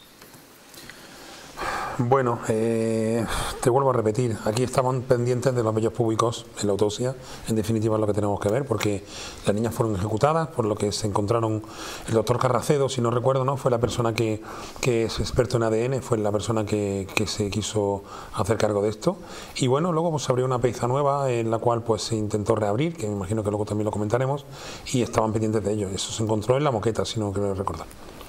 Bueno, eh, te vuelvo a repetir, aquí estaban pendientes de los medios públicos en la autopsia, en definitiva es lo que tenemos que ver, porque las niñas fueron ejecutadas, por lo que se encontraron, el doctor Carracedo, si no recuerdo, ¿no? Fue la persona que, que es experto en A D N, fue la persona que, que se quiso hacer cargo de esto, y bueno, luego pues, se abrió una pieza nueva en la cual pues se intentó reabrir, que me imagino que luego también lo comentaremos, y estaban pendientes de ello, eso se encontró en la moqueta, si no quiero recordar.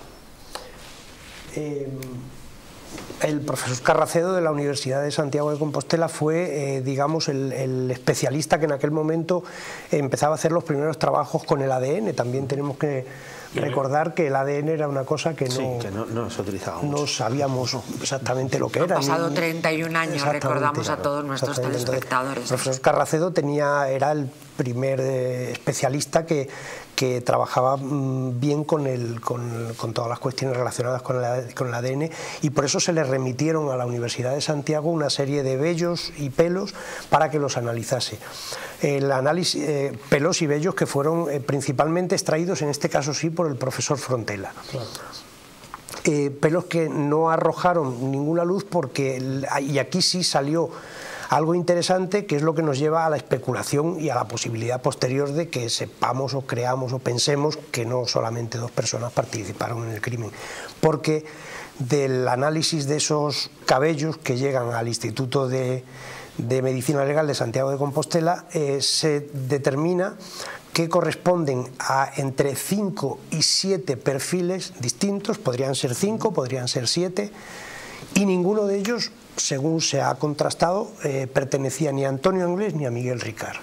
Eh... El profesor Carracedo de la Universidad de Santiago de Compostela fue, eh, digamos, el, el especialista que en aquel momento empezaba a hacer los primeros trabajos con el A D N. También tenemos que recordar que el A D N era una cosa que no, sí, que no, no se utilizaba mucho. No sabíamos exactamente lo que era. Han pasado ni, treinta y un años, recordamos a todos nuestros telespectadores. El profesor Carracedo tenía, era el primer eh, especialista que, que trabajaba mmm, bien con, el, con, con todas las cuestiones relacionadas con el, con el A D N, y por eso se le remitieron a la Universidad de Santiago una serie de vellos y pelos para que los analizase. El análisis, eh, pelos y vellos que fueron eh, principalmente extraídos, en este caso sí, por el profesor Frontela. Claro. Eh, pelos que no arrojaron ninguna luz porque, y aquí sí salió algo interesante, que es lo que nos lleva a la especulación y a la posibilidad posterior de que sepamos o creamos o pensemos que no solamente dos personas participaron en el crimen, porque del análisis de esos cabellos que llegan al Instituto de, de Medicina Legal de Santiago de Compostela eh, se determina que corresponden a entre cinco y siete perfiles distintos, podrían ser cinco, podrían ser siete, y ninguno de ellos, según se ha contrastado, eh, pertenecía ni a Antonio Anglés ni a Miguel Ricard.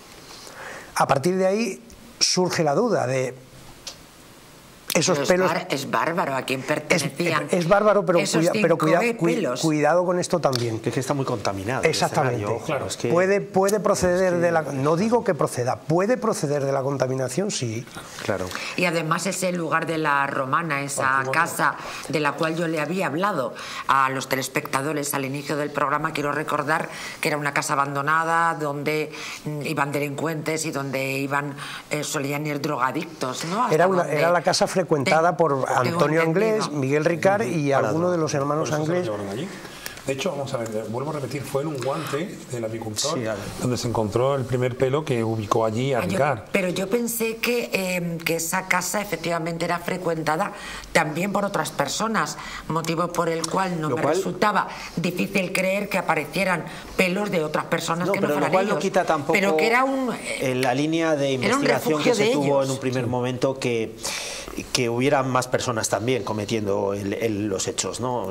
A partir de ahí surge la duda de esos pero pelos... Es, bar, es bárbaro, ¿a quién pertenecían? Es, es bárbaro, pero, esos cuida, pero cuida, pelos. cuidado con esto también. Que es que está muy contaminado. Exactamente. El claro, es que, puede, puede proceder es que... de la... No digo que proceda, puede proceder de la contaminación, sí. Claro. Y además ese lugar de la Romana, esa casa de la cual yo le había hablado a los telespectadores al inicio del programa, quiero recordar que era una casa abandonada donde iban delincuentes y donde iban eh, solían ir drogadictos, ¿no? Era, una, era la casa frecuentada por Antonio Anglés, Miguel Ricard y alguno de los hermanos Anglés. De hecho, vamos a ver, vuelvo a repetir, fue en un guante del apicultor, sí, donde se encontró el primer pelo que ubicó allí a Ricard. Yo, pero yo pensé que, eh, que esa casa efectivamente era frecuentada también por otras personas, motivo por el cual no lo me cual... resultaba difícil creer que aparecieran pelos de otras personas no, que no fueran ellos. Pero lo cual no quita tampoco pero que era un, eh, la línea de investigación que se tuvo ellos. en un primer sí. momento que... que hubiera más personas también cometiendo el, el, los hechos, ¿no?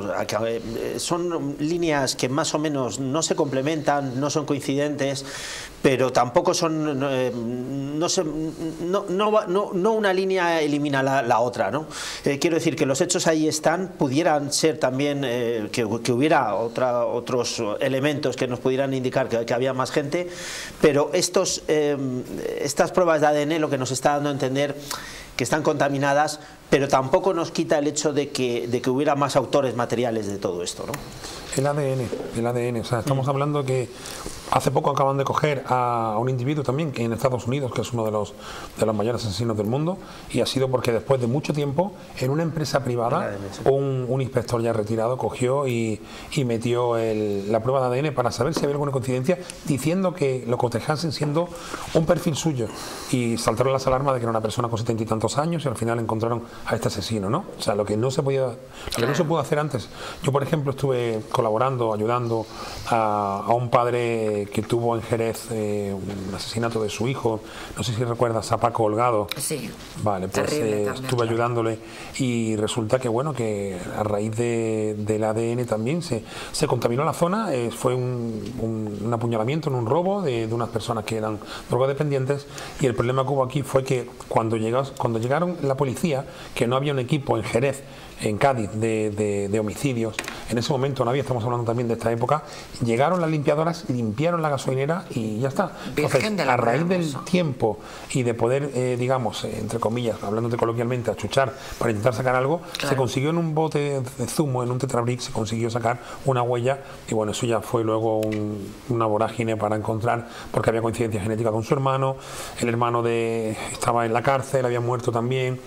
Son líneas que más o menos no se complementan, no son coincidentes, pero tampoco son, eh, no, se, no, no, no, no una línea elimina la, la otra, ¿no? Eh, quiero decir que los hechos ahí están, pudieran ser también eh, que, que hubiera otra, otros elementos que nos pudieran indicar que, que había más gente, pero estos, eh, estas pruebas de A D N lo que nos está dando a entender que están contaminadas, pero tampoco nos quita el hecho de que, de que hubiera más autores materiales de todo esto, ¿no? El A D N, el A D N, o sea, estamos hablando que hace poco acaban de coger a un individuo también en Estados Unidos, que es uno de los, de los mayores asesinos del mundo, y ha sido porque después de mucho tiempo, en una empresa privada, un, un inspector ya retirado cogió y, y metió el, la prueba de A D N para saber si había alguna coincidencia, diciendo que lo cotejasen siendo un perfil suyo, y saltaron las alarmas de que era una persona con setenta y tantos años y al final encontraron a este asesino, ¿no? O sea, lo que no se podía, lo que no se pudo hacer antes. Yo, por ejemplo, estuve colaborando, ayudando a, a un padre que tuvo en Jerez eh, un asesinato de su hijo, no sé si recuerdas a Paco Holgado. Sí. Vale, pues eh, estuve claro. ayudándole y resulta que bueno, que a raíz de, del A D N también se, se contaminó la zona, eh, fue un, un, un apuñalamiento en un robo de, de unas personas que eran drogodependientes, y el problema que hubo aquí fue que cuando, llegas, cuando llegaron la policía, que no había un equipo en Jerez, en Cádiz, de, de, de homicidios, en ese momento no había, estamos hablando también de esta época, llegaron las limpiadoras, limpiaron la gasolinera y ya está. Entonces, a raíz del tiempo y de poder, eh, digamos, eh, entre comillas, hablándote coloquialmente, achuchar para intentar sacar algo, claro. se consiguió en un bote de zumo, en un tetrabric, se consiguió sacar una huella, y bueno, eso ya fue luego un, una vorágine para encontrar, porque había coincidencia genética con su hermano, el hermano de estaba en la cárcel, había muerto también.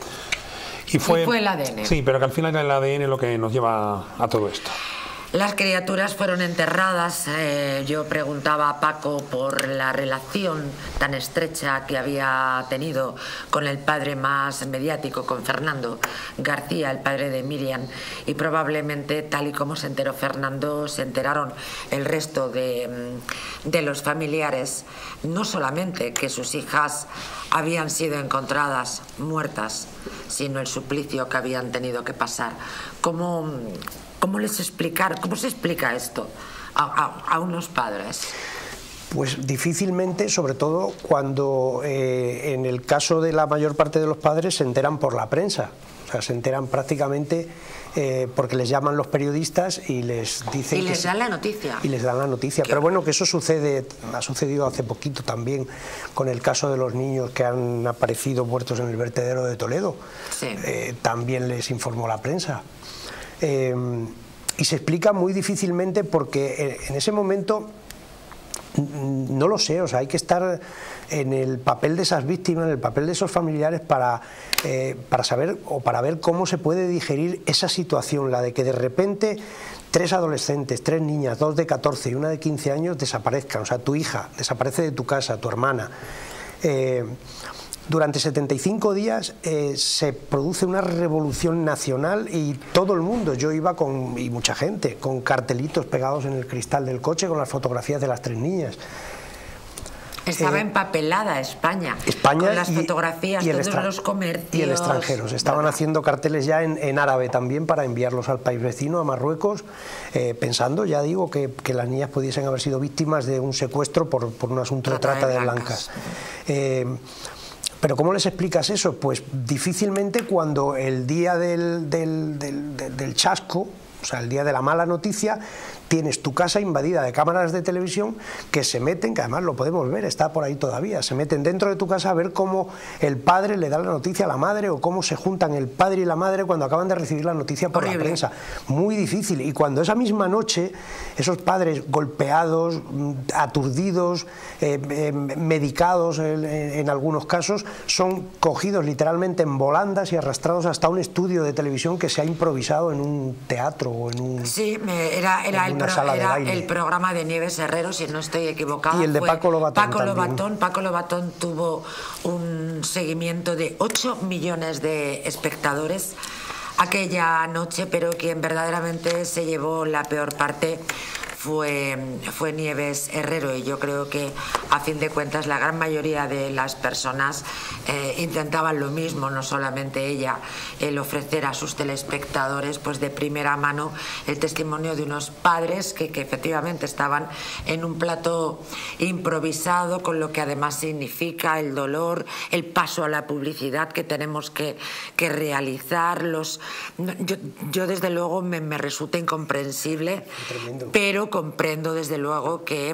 Y fue, y fue el A D N. Sí, pero que al final era el A D N lo que nos lleva a todo esto. Las criaturas fueron enterradas. Eh, yo preguntaba a Paco por la relación tan estrecha que había tenido con el padre más mediático, con Fernando García, el padre de Miriam, y probablemente, tal y como se enteró Fernando, se enteraron el resto de, de los familiares, no solamente que sus hijas habían sido encontradas muertas, sino el suplicio que habían tenido que pasar. ¿Cómo, cómo les explicar, cómo se explica esto a, a, a unos padres? Pues difícilmente, sobre todo cuando eh, en el caso de la mayor parte de los padres se enteran por la prensa. O sea, se enteran prácticamente eh, porque les llaman los periodistas y les dicen... Y les que dan la noticia. Y les dan la noticia. Pero bueno, que eso sucede, ha sucedido hace poquito también con el caso de los niños que han aparecido muertos en el vertedero de Toledo. Sí. Eh, también les informó la prensa. Eh, y se explica muy difícilmente porque en ese momento... No lo sé, o sea, hay que estar en el papel de esas víctimas, en el papel de esos familiares para, eh, para saber o para ver cómo se puede digerir esa situación, la de que de repente tres adolescentes, tres niñas, dos de catorce y una de quince años desaparezcan, o sea, tu hija desaparece de tu casa, tu hermana. Eh, Durante setenta y cinco días eh, se produce una revolución nacional y todo el mundo, yo iba con, y mucha gente, con cartelitos pegados en el cristal del coche con las fotografías de las tres niñas. Estaba eh, empapelada España, España con las y, fotografías, y todos los comercios. Y el extranjero. Se estaban ¿verdad? haciendo carteles ya en, en árabe también para enviarlos al país vecino, a Marruecos, eh, pensando, ya digo, que, que las niñas pudiesen haber sido víctimas de un secuestro por, por un asunto de trata de blancas. Eh, Pero ¿cómo les explicas eso? Pues difícilmente cuando el día del, del, del, del, del chasco, o sea, el día de la mala noticia, tienes tu casa invadida de cámaras de televisión que se meten, que además lo podemos ver, está por ahí todavía, se meten dentro de tu casa a ver cómo el padre le da la noticia a la madre o cómo se juntan el padre y la madre cuando acaban de recibir la noticia por Horrible. la prensa. Muy difícil. Y cuando esa misma noche esos padres golpeados, aturdidos, eh, eh, medicados en, en algunos casos, son cogidos literalmente en volandas y arrastrados hasta un estudio de televisión que se ha improvisado en un teatro o en un... Sí, me, era, era, el, pro, era el programa de Nieves Herrero, si no estoy equivocada. Y el de fue Paco Lobatón Paco también. Lobatón, Paco Lobatón tuvo un seguimiento de ocho millones de espectadores aquella noche, pero quien verdaderamente se llevó la peor parte fue, fue Nieves Herrero, y yo creo que a fin de cuentas la gran mayoría de las personas eh, intentaban lo mismo, no solamente ella, el ofrecer a sus telespectadores pues de primera mano el testimonio de unos padres que, que efectivamente estaban en un plato improvisado, con lo que además significa el dolor, el paso a la publicidad que tenemos que, que realizar. Los, yo, yo desde luego me, me resulta incomprensible, tremendo. Pero comprendo desde luego que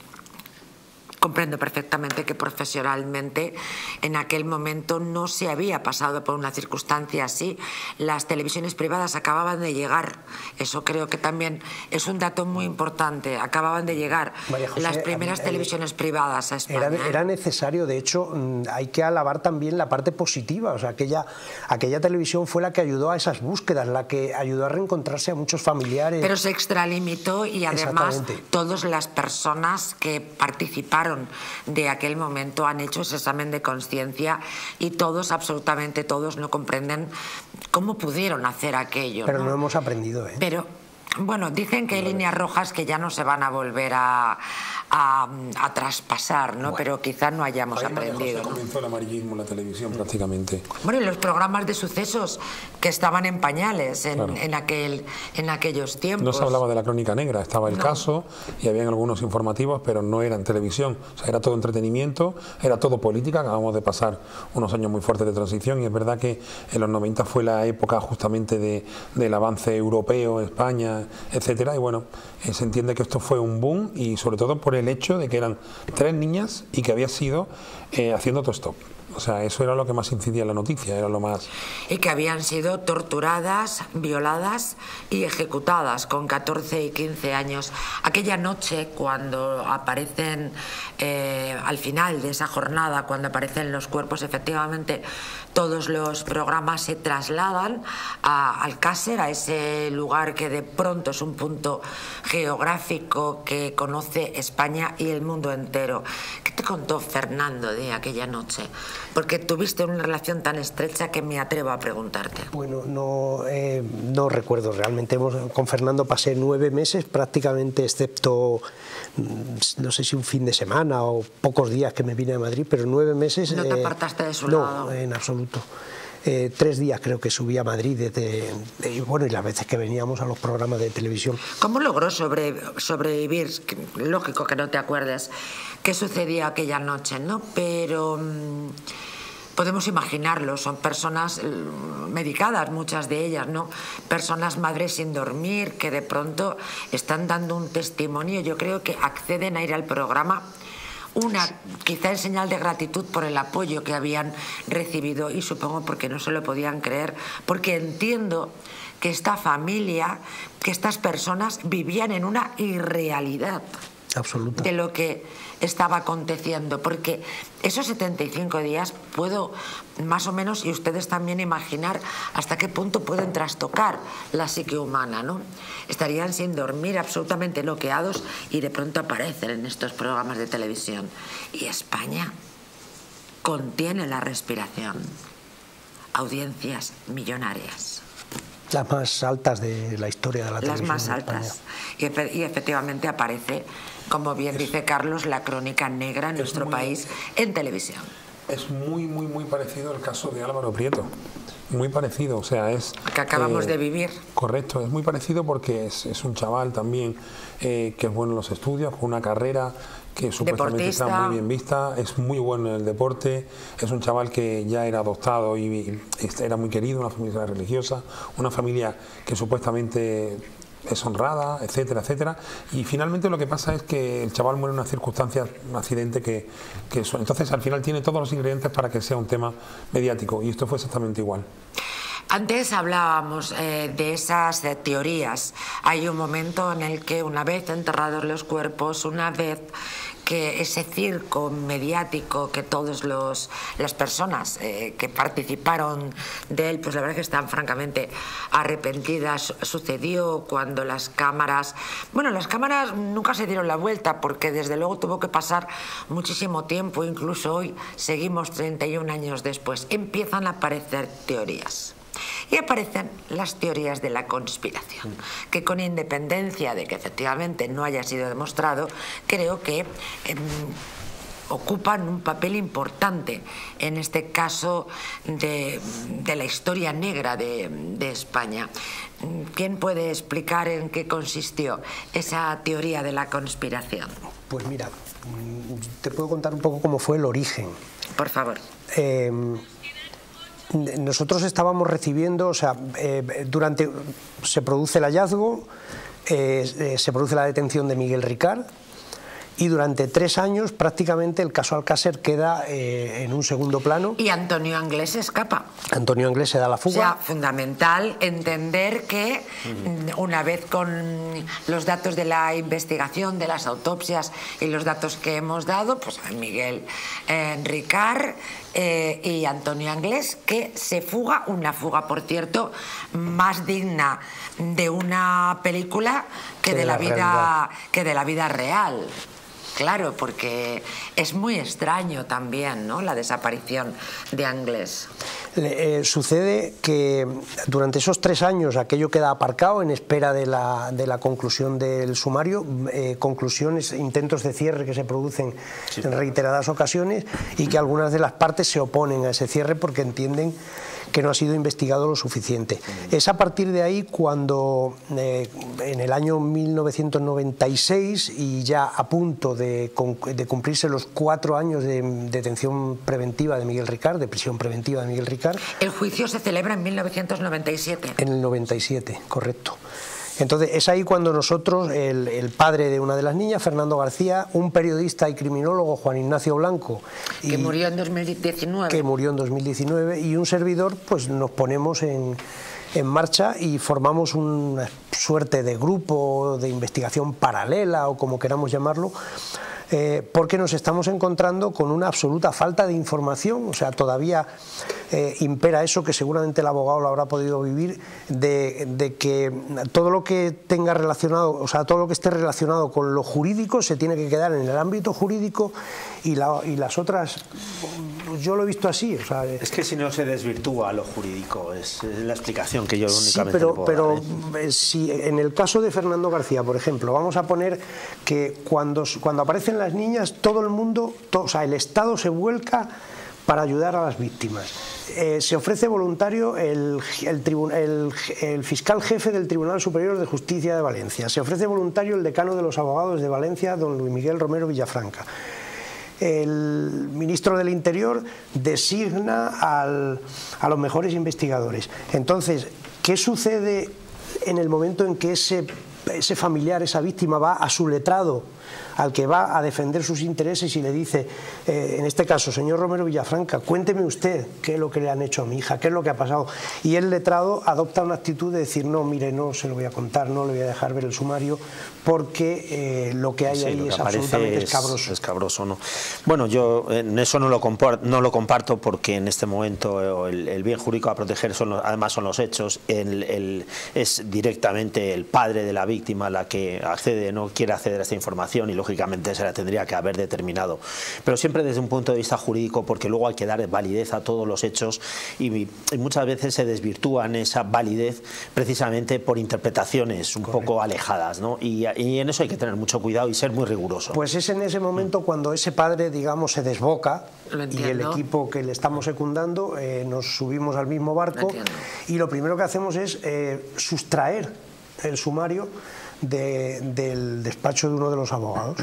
comprendo perfectamente que profesionalmente en aquel momento no se había pasado por una circunstancia así. Las televisiones privadas acababan de llegar, eso creo que también es un dato muy importante, acababan de llegar José, las primeras eh, televisiones privadas a España. Era, era necesario, de hecho hay que alabar también la parte positiva, o sea, aquella, aquella televisión fue la que ayudó a esas búsquedas, la que ayudó a reencontrarse a muchos familiares. Pero se extralimitó y además todas las personas que participaron de aquel momento han hecho ese examen de conciencia y todos, absolutamente todos, no comprenden cómo pudieron hacer aquello. Pero no, no hemos aprendido, ¿eh? Pero, bueno, dicen que hay líneas rojas que ya no se van a volver a, a, a traspasar, ¿no? Bueno, pero quizás no hayamos ahí aprendido. ¿no? Comenzó el amarillismo en la televisión prácticamente. Bueno, y los programas de sucesos que estaban en pañales en, claro. en, aquel, en aquellos tiempos. No se hablaba de la crónica negra, estaba el no. caso y habían algunos informativos, pero no era en televisión. O sea, era todo entretenimiento, era todo política. Acabamos de pasar unos años muy fuertes de transición y es verdad que en los noventa fue la época justamente de, del avance europeo, España, etcétera, y bueno, eh, se entiende que esto fue un boom y sobre todo por el hecho de que eran tres niñas y que había sido eh, haciendo autostop. O sea, eso era lo que más incidía en la noticia, era lo más... Y que habían sido torturadas, violadas y ejecutadas con catorce y quince años. Aquella noche, cuando aparecen, eh, al final de esa jornada, cuando aparecen los cuerpos, efectivamente, todos los programas se trasladan a Alcácer, a ese lugar que de pronto es un punto geográfico que conoce España y el mundo entero. ¿Qué te contó Fernando de aquella noche? Porque tuviste una relación tan estrecha que me atrevo a preguntarte. Bueno, no, eh, no recuerdo realmente. Con Fernando pasé nueve meses prácticamente, excepto, no sé si un fin de semana o pocos días que me vine a Madrid, pero nueve meses... ¿No te eh, apartaste de su no, lado? No, en absoluto. Eh, tres días creo que subí a Madrid desde, de, bueno, y las veces que veníamos a los programas de televisión. ¿Cómo logró sobre, sobrevivir? Lógico que no te acuerdes qué sucedía aquella noche, ¿no? Pero mmm, podemos imaginarlo, son personas medicadas, muchas de ellas, ¿no? Personas madres sin dormir que de pronto están dando un testimonio. Yo creo que acceden a ir al programa, una, quizá en señal de gratitud por el apoyo que habían recibido y supongo porque no se lo podían creer, porque entiendo que esta familia, que estas personas vivían en una irrealidad absoluta de lo que estaba aconteciendo, porque esos setenta y cinco días puedo más o menos, y ustedes también, imaginar hasta qué punto pueden trastocar la psique humana, ¿no? Estarían sin dormir, absolutamente bloqueados, y de pronto aparecen en estos programas de televisión. Y España contiene la respiración. Audiencias millonarias. Las más altas de la historia de la televisión. Las más altas. Y, y efectivamente aparece, como bien dice Carlos, la crónica negra en nuestro muy, país en televisión. Es muy, muy, muy parecido al caso de Álvaro Prieto. Muy parecido, o sea, es... Que acabamos eh, de vivir. Correcto, es muy parecido porque es, es un chaval también eh, que es bueno en los estudios, con una carrera que supuestamente Deportista. está muy bien vista, es muy bueno en el deporte, es un chaval que ya era adoptado y, y era muy querido, una familia religiosa, una familia que supuestamente es honrada, etcétera, etcétera, y finalmente lo que pasa es que el chaval muere en unas circunstancias, un accidente que, que eso, entonces al final tiene todos los ingredientes para que sea un tema mediático, y esto fue exactamente igual. Antes hablábamos eh, de esas eh, teorías. Hay un momento en el que, una vez enterrados los cuerpos, una vez que ese circo mediático que todas las personas eh, que participaron de él, pues la verdad es que están francamente arrepentidas, sucedió cuando las cámaras, bueno, las cámaras nunca se dieron la vuelta porque desde luego tuvo que pasar muchísimo tiempo, incluso hoy seguimos treinta y un años después, empiezan a aparecer teorías. Y aparecen las teorías de la conspiración, que con independencia de que efectivamente no haya sido demostrado, creo que eh, ocupan un papel importante en este caso de, de la historia negra de, de España. ¿Quién puede explicar en qué consistió esa teoría de la conspiración? Pues mira, te puedo contar un poco cómo fue el origen. Por favor. Eh, Nosotros estábamos recibiendo, o sea, eh, durante, se produce el hallazgo, eh, eh, se produce la detención de Miguel Ricard y durante tres años prácticamente el caso Alcácer queda eh, en un segundo plano. Y Antonio Anglés escapa. Antonio Anglés se da la fuga. O sea, fundamental entender que una vez con los datos de la investigación, de las autopsias y los datos que hemos dado, pues Miguel eh, Ricard eh, y Antonio Anglés, que se fuga, una fuga, por cierto, más digna de una película que, que de, de la, la vida que de la vida real. Claro, porque es muy extraño también, ¿no?, la desaparición de Anglés. Eh, sucede que durante esos tres años aquello queda aparcado en espera de la, de la conclusión del sumario, eh, conclusiones, intentos de cierre que se producen sí. en reiteradas ocasiones y que algunas de las partes se oponen a ese cierre porque entienden que no ha sido investigado lo suficiente. Mm. Es a partir de ahí cuando eh, en el año mil novecientos noventa y seis y ya a punto de, de cumplirse los cuatro años de detención preventiva de Miguel Ricard, de prisión preventiva de Miguel Ricard. El juicio se celebra en mil novecientos noventa y siete. En el noventa y siete, correcto. Entonces es ahí cuando nosotros, el, el padre de una de las niñas, Fernando García, un periodista y criminólogo, Juan Ignacio Blanco, que y, murió en dos mil diecinueve, que murió en dos mil diecinueve, y un servidor, pues nos ponemos en, en marcha y formamos una suerte de grupo de investigación paralela o como queramos llamarlo. Eh, porque nos estamos encontrando con una absoluta falta de información, o sea, todavía eh, impera eso que seguramente el abogado lo habrá podido vivir, de, de que todo lo que tenga relacionado, o sea, todo lo que esté relacionado con lo jurídico se tiene que quedar en el ámbito jurídico y, la, y las otras, yo lo he visto así. O sea, es que si no se desvirtúa lo jurídico, es, es la explicación que yo únicamente sí, pero, le puedo pero dar, ¿eh? Si en el caso de Fernando García, por ejemplo, vamos a poner que cuando, cuando aparecen las niñas, todo el mundo, todo, o sea, el Estado se vuelca para ayudar a las víctimas. Eh, se ofrece voluntario el, el, el, el fiscal jefe del Tribunal Superior de Justicia de Valencia, se ofrece voluntario el decano de los abogados de Valencia, don Luis Miguel Romero Villafranca. El ministro del Interior designa al, a los mejores investigadores. Entonces, ¿qué sucede en el momento en que ese, ese familiar, esa víctima, va a su letrado, al que va a defender sus intereses y le dice, eh, en este caso, señor Romero Villafranca, cuénteme usted qué es lo que le han hecho a mi hija, qué es lo que ha pasado? Y el letrado adopta una actitud de decir, no, mire, no se lo voy a contar, no le voy a dejar ver el sumario, porque eh, lo que hay sí, ahí es absolutamente es, escabroso. escabroso, ¿no? Bueno, yo en eso no lo, comparto, no lo comparto porque en este momento el, el bien jurídico a proteger son los, además son los hechos, el, el, es directamente el padre de la víctima la que accede, no quiere acceder a esta información información y lógicamente se la tendría que haber determinado. Pero siempre desde un punto de vista jurídico, porque luego hay que dar validez a todos los hechos y, y muchas veces se desvirtúan esa validez precisamente por interpretaciones un Correcto. poco alejadas, ¿no? Y, y en eso hay que tener mucho cuidado y ser muy riguroso. Pues es en ese momento cuando ese padre, digamos, se desboca y el equipo que le estamos secundando eh, nos subimos al mismo barco y lo primero que hacemos es eh, sustraer el sumario de, del despacho de uno de los abogados.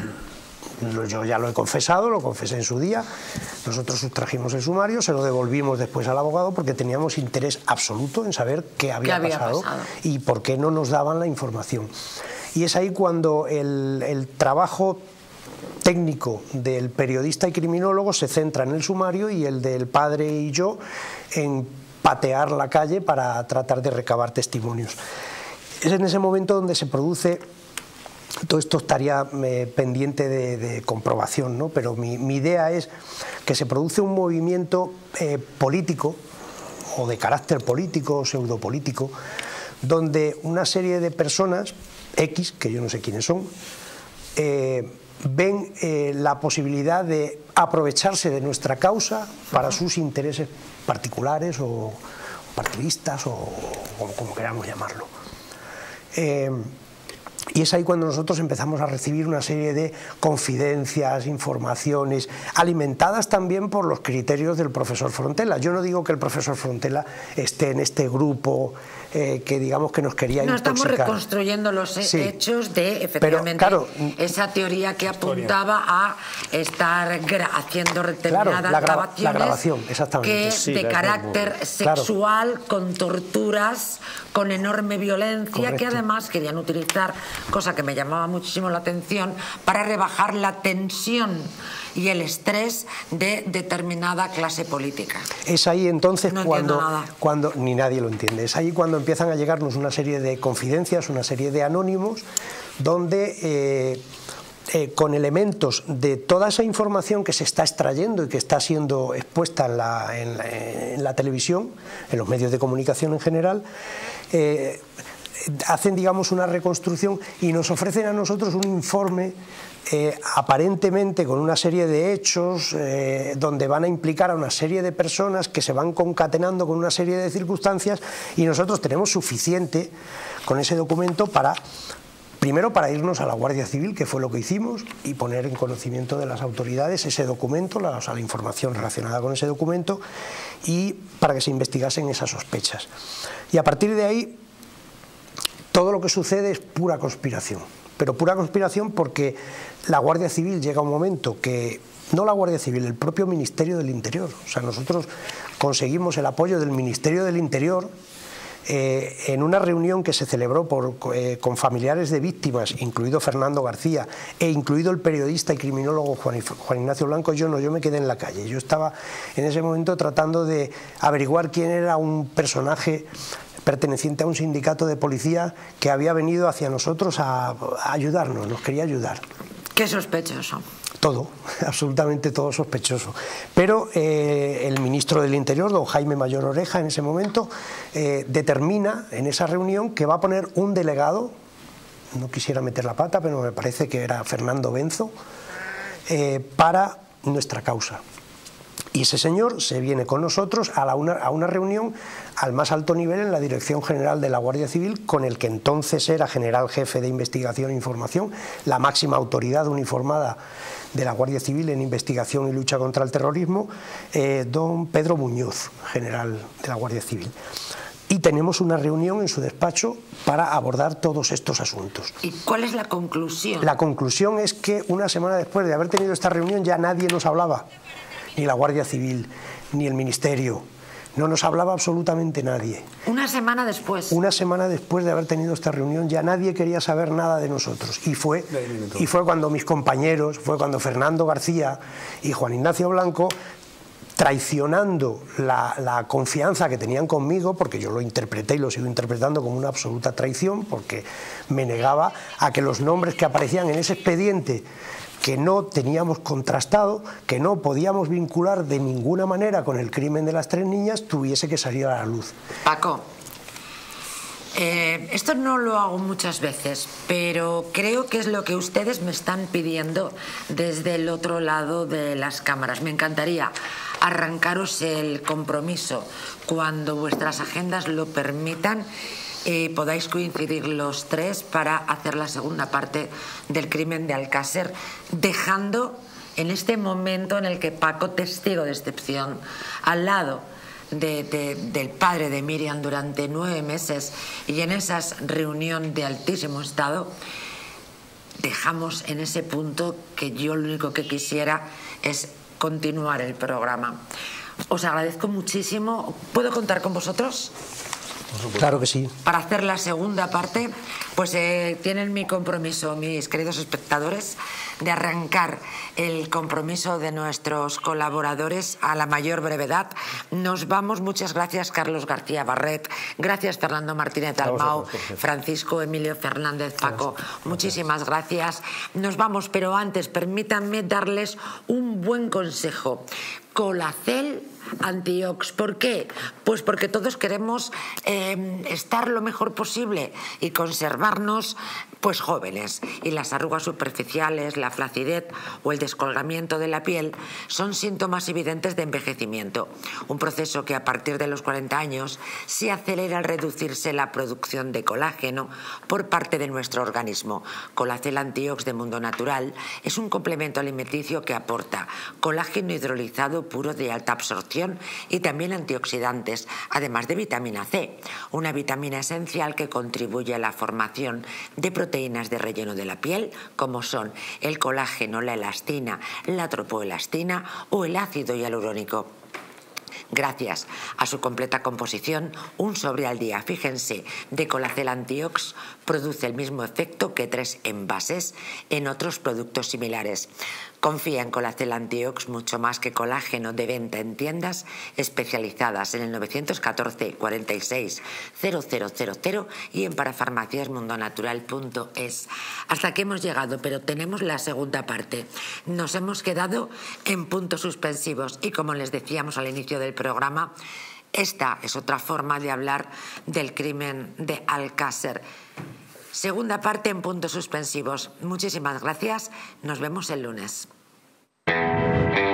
Yo ya lo he confesado, lo confesé en su día, nosotros sustrajimos el sumario, se lo devolvimos después al abogado porque teníamos interés absoluto en saber qué había, ¿Qué había pasado, pasado y por qué no nos daban la información. Y es ahí cuando el, el trabajo técnico del periodista y criminólogo se centra en el sumario y el del padre y yo en patear la calle para tratar de recabar testimonios. Es en ese momento donde se produce, todo esto estaría eh, pendiente de, de comprobación, ¿no? Pero mi, mi idea es que se produce un movimiento eh, político o de carácter político o pseudopolítico donde una serie de personas X, que yo no sé quiénes son, eh, ven eh, la posibilidad de aprovecharse de nuestra causa para sus intereses particulares o partidistas o como, como queramos llamarlo. Eh, y es ahí cuando nosotros empezamos a recibir una serie de confidencias, informaciones, alimentadas también por los criterios del profesor Frontela. Yo no digo que el profesor Frontela esté en este grupo eh, que digamos que nos quería no, intoxicar. Estamos reconstruyendo los sí. hechos de, efectivamente, Pero, claro, esa teoría que apuntaba a estar haciendo determinadas claro, la grabaciones la grabación, exactamente. que Sí, de carácter sexual, claro. con torturas, con enorme violencia, Correcto. que además querían utilizar, cosa que me llamaba muchísimo la atención, para rebajar la tensión y el estrés de determinada clase política. Es ahí entonces no cuando, cuando, ni nadie lo entiende, es ahí cuando empiezan a llegarnos una serie de confidencias, una serie de anónimos, donde eh, eh, con elementos de toda esa información que se está extrayendo y que está siendo expuesta en la, en la, en la televisión, en los medios de comunicación en general, eh, hacen, digamos, una reconstrucción y nos ofrecen a nosotros un informe eh, aparentemente con una serie de hechos eh, donde van a implicar a una serie de personas que se van concatenando con una serie de circunstancias y nosotros tenemos suficiente con ese documento para, primero para irnos a la Guardia Civil, que fue lo que hicimos, y poner en conocimiento de las autoridades ese documento, la, o sea, la información relacionada con ese documento, y para que se investigasen esas sospechas. Y a partir de ahí todo lo que sucede es pura conspiración, pero pura conspiración porque la Guardia Civil llega a un momento que, no la Guardia Civil, el propio Ministerio del Interior, o sea, nosotros conseguimos el apoyo del Ministerio del Interior eh, en una reunión que se celebró por, eh, con familiares de víctimas, incluido Fernando García e incluido el periodista y criminólogo Juan, Juan Ignacio Blanco. Yo no, yo me quedé en la calle, yo estaba en ese momento tratando de averiguar quién era un personaje perteneciente a un sindicato de policía que había venido hacia nosotros a, a ayudarnos, nos quería ayudar. Qué sospechoso. Todo, absolutamente todo sospechoso. Pero eh, el ministro del Interior, don Jaime Mayor Oreja, en ese momento eh, determina en esa reunión que va a poner un delegado, no quisiera meter la pata, pero me parece que era Fernando Benzo, eh, para nuestra causa. Y ese señor se viene con nosotros a, la una, a una reunión al más alto nivel en la Dirección General de la Guardia Civil, con el que entonces era general jefe de investigación e información, la máxima autoridad uniformada de la Guardia Civil en investigación y lucha contra el terrorismo, eh, don Pedro Muñoz, general de la Guardia Civil. Y tenemos una reunión en su despacho para abordar todos estos asuntos. ¿Y cuál es la conclusión? La conclusión es que una semana después de haber tenido esta reunión ya nadie nos hablaba. Ni la Guardia Civil, ni el Ministerio, no nos hablaba absolutamente nadie. Una semana después. Una semana después de haber tenido esta reunión ya nadie quería saber nada de nosotros. Y fue, y fue cuando mis compañeros, fue cuando Fernando García y Juan Ignacio Blanco, traicionando la, la confianza que tenían conmigo, porque yo lo interpreté y lo sigo interpretando como una absoluta traición, porque me negaba a que los nombres que aparecían en ese expediente que no teníamos contrastado, que no podíamos vincular de ninguna manera con el crimen de las tres niñas, tuviese que salir a la luz. Paco, Eh, esto no lo hago muchas veces, pero creo que es lo que ustedes me están pidiendo desde el otro lado de las cámaras. Me encantaría arrancaros el compromiso cuando vuestras agendas lo permitan. Eh, podáis coincidir los tres para hacer la segunda parte del crimen de Alcácer, dejando en este momento en el que Paco, testigo de excepción, al lado de, de, del padre de Miriam durante nueve meses y en esa reunión de altísimo estado, dejamos en ese punto que yo lo único que quisiera es continuar el programa. Os agradezco muchísimo. ¿Puedo contar con vosotros? Claro que sí. Para hacer la segunda parte, pues eh, tienen mi compromiso, mis queridos espectadores, de arrancar el compromiso de nuestros colaboradores a la mayor brevedad. Nos vamos. Muchas gracias, Carlos García Barret. Gracias, Fernando Martínez Dalmau, Francisco Emilio Fernández Paco. Muchísimas gracias. Nos vamos, pero antes permítanme darles un buen consejo. Colacel Antiox. ¿Por qué? Pues porque todos queremos eh, estar lo mejor posible y conservarnos pues jóvenes, y las arrugas superficiales, la flacidez o el descolgamiento de la piel son síntomas evidentes de envejecimiento, un proceso que a partir de los cuarenta años se acelera al reducirse la producción de colágeno por parte de nuestro organismo. Colacel Antiox de Mundo Natural es un complemento alimenticio que aporta colágeno hidrolizado puro de alta absorción y también antioxidantes, además de vitamina C, una vitamina esencial que contribuye a la formación de proteínas proteínas de relleno de la piel, como son el colágeno, la elastina, la tropoelastina o el ácido hialurónico. Gracias a su completa composición, un sobre al día, fíjense, de Colacel Antiox produce el mismo efecto que tres envases en otros productos similares. Confía en Colacel Antiox mucho más que colágeno, de venta en tiendas especializadas en el nueve uno cuatro, cuarenta y seis, cero cero cero cero y en parafarmaciasmundonatural punto es. Hasta aquí hemos llegado, pero tenemos la segunda parte. Nos hemos quedado en puntos suspensivos y, como les decíamos al inicio del programa, esta es otra forma de hablar del crimen de Alcácer. Segunda parte en puntos suspensivos. Muchísimas gracias. Nos vemos el lunes.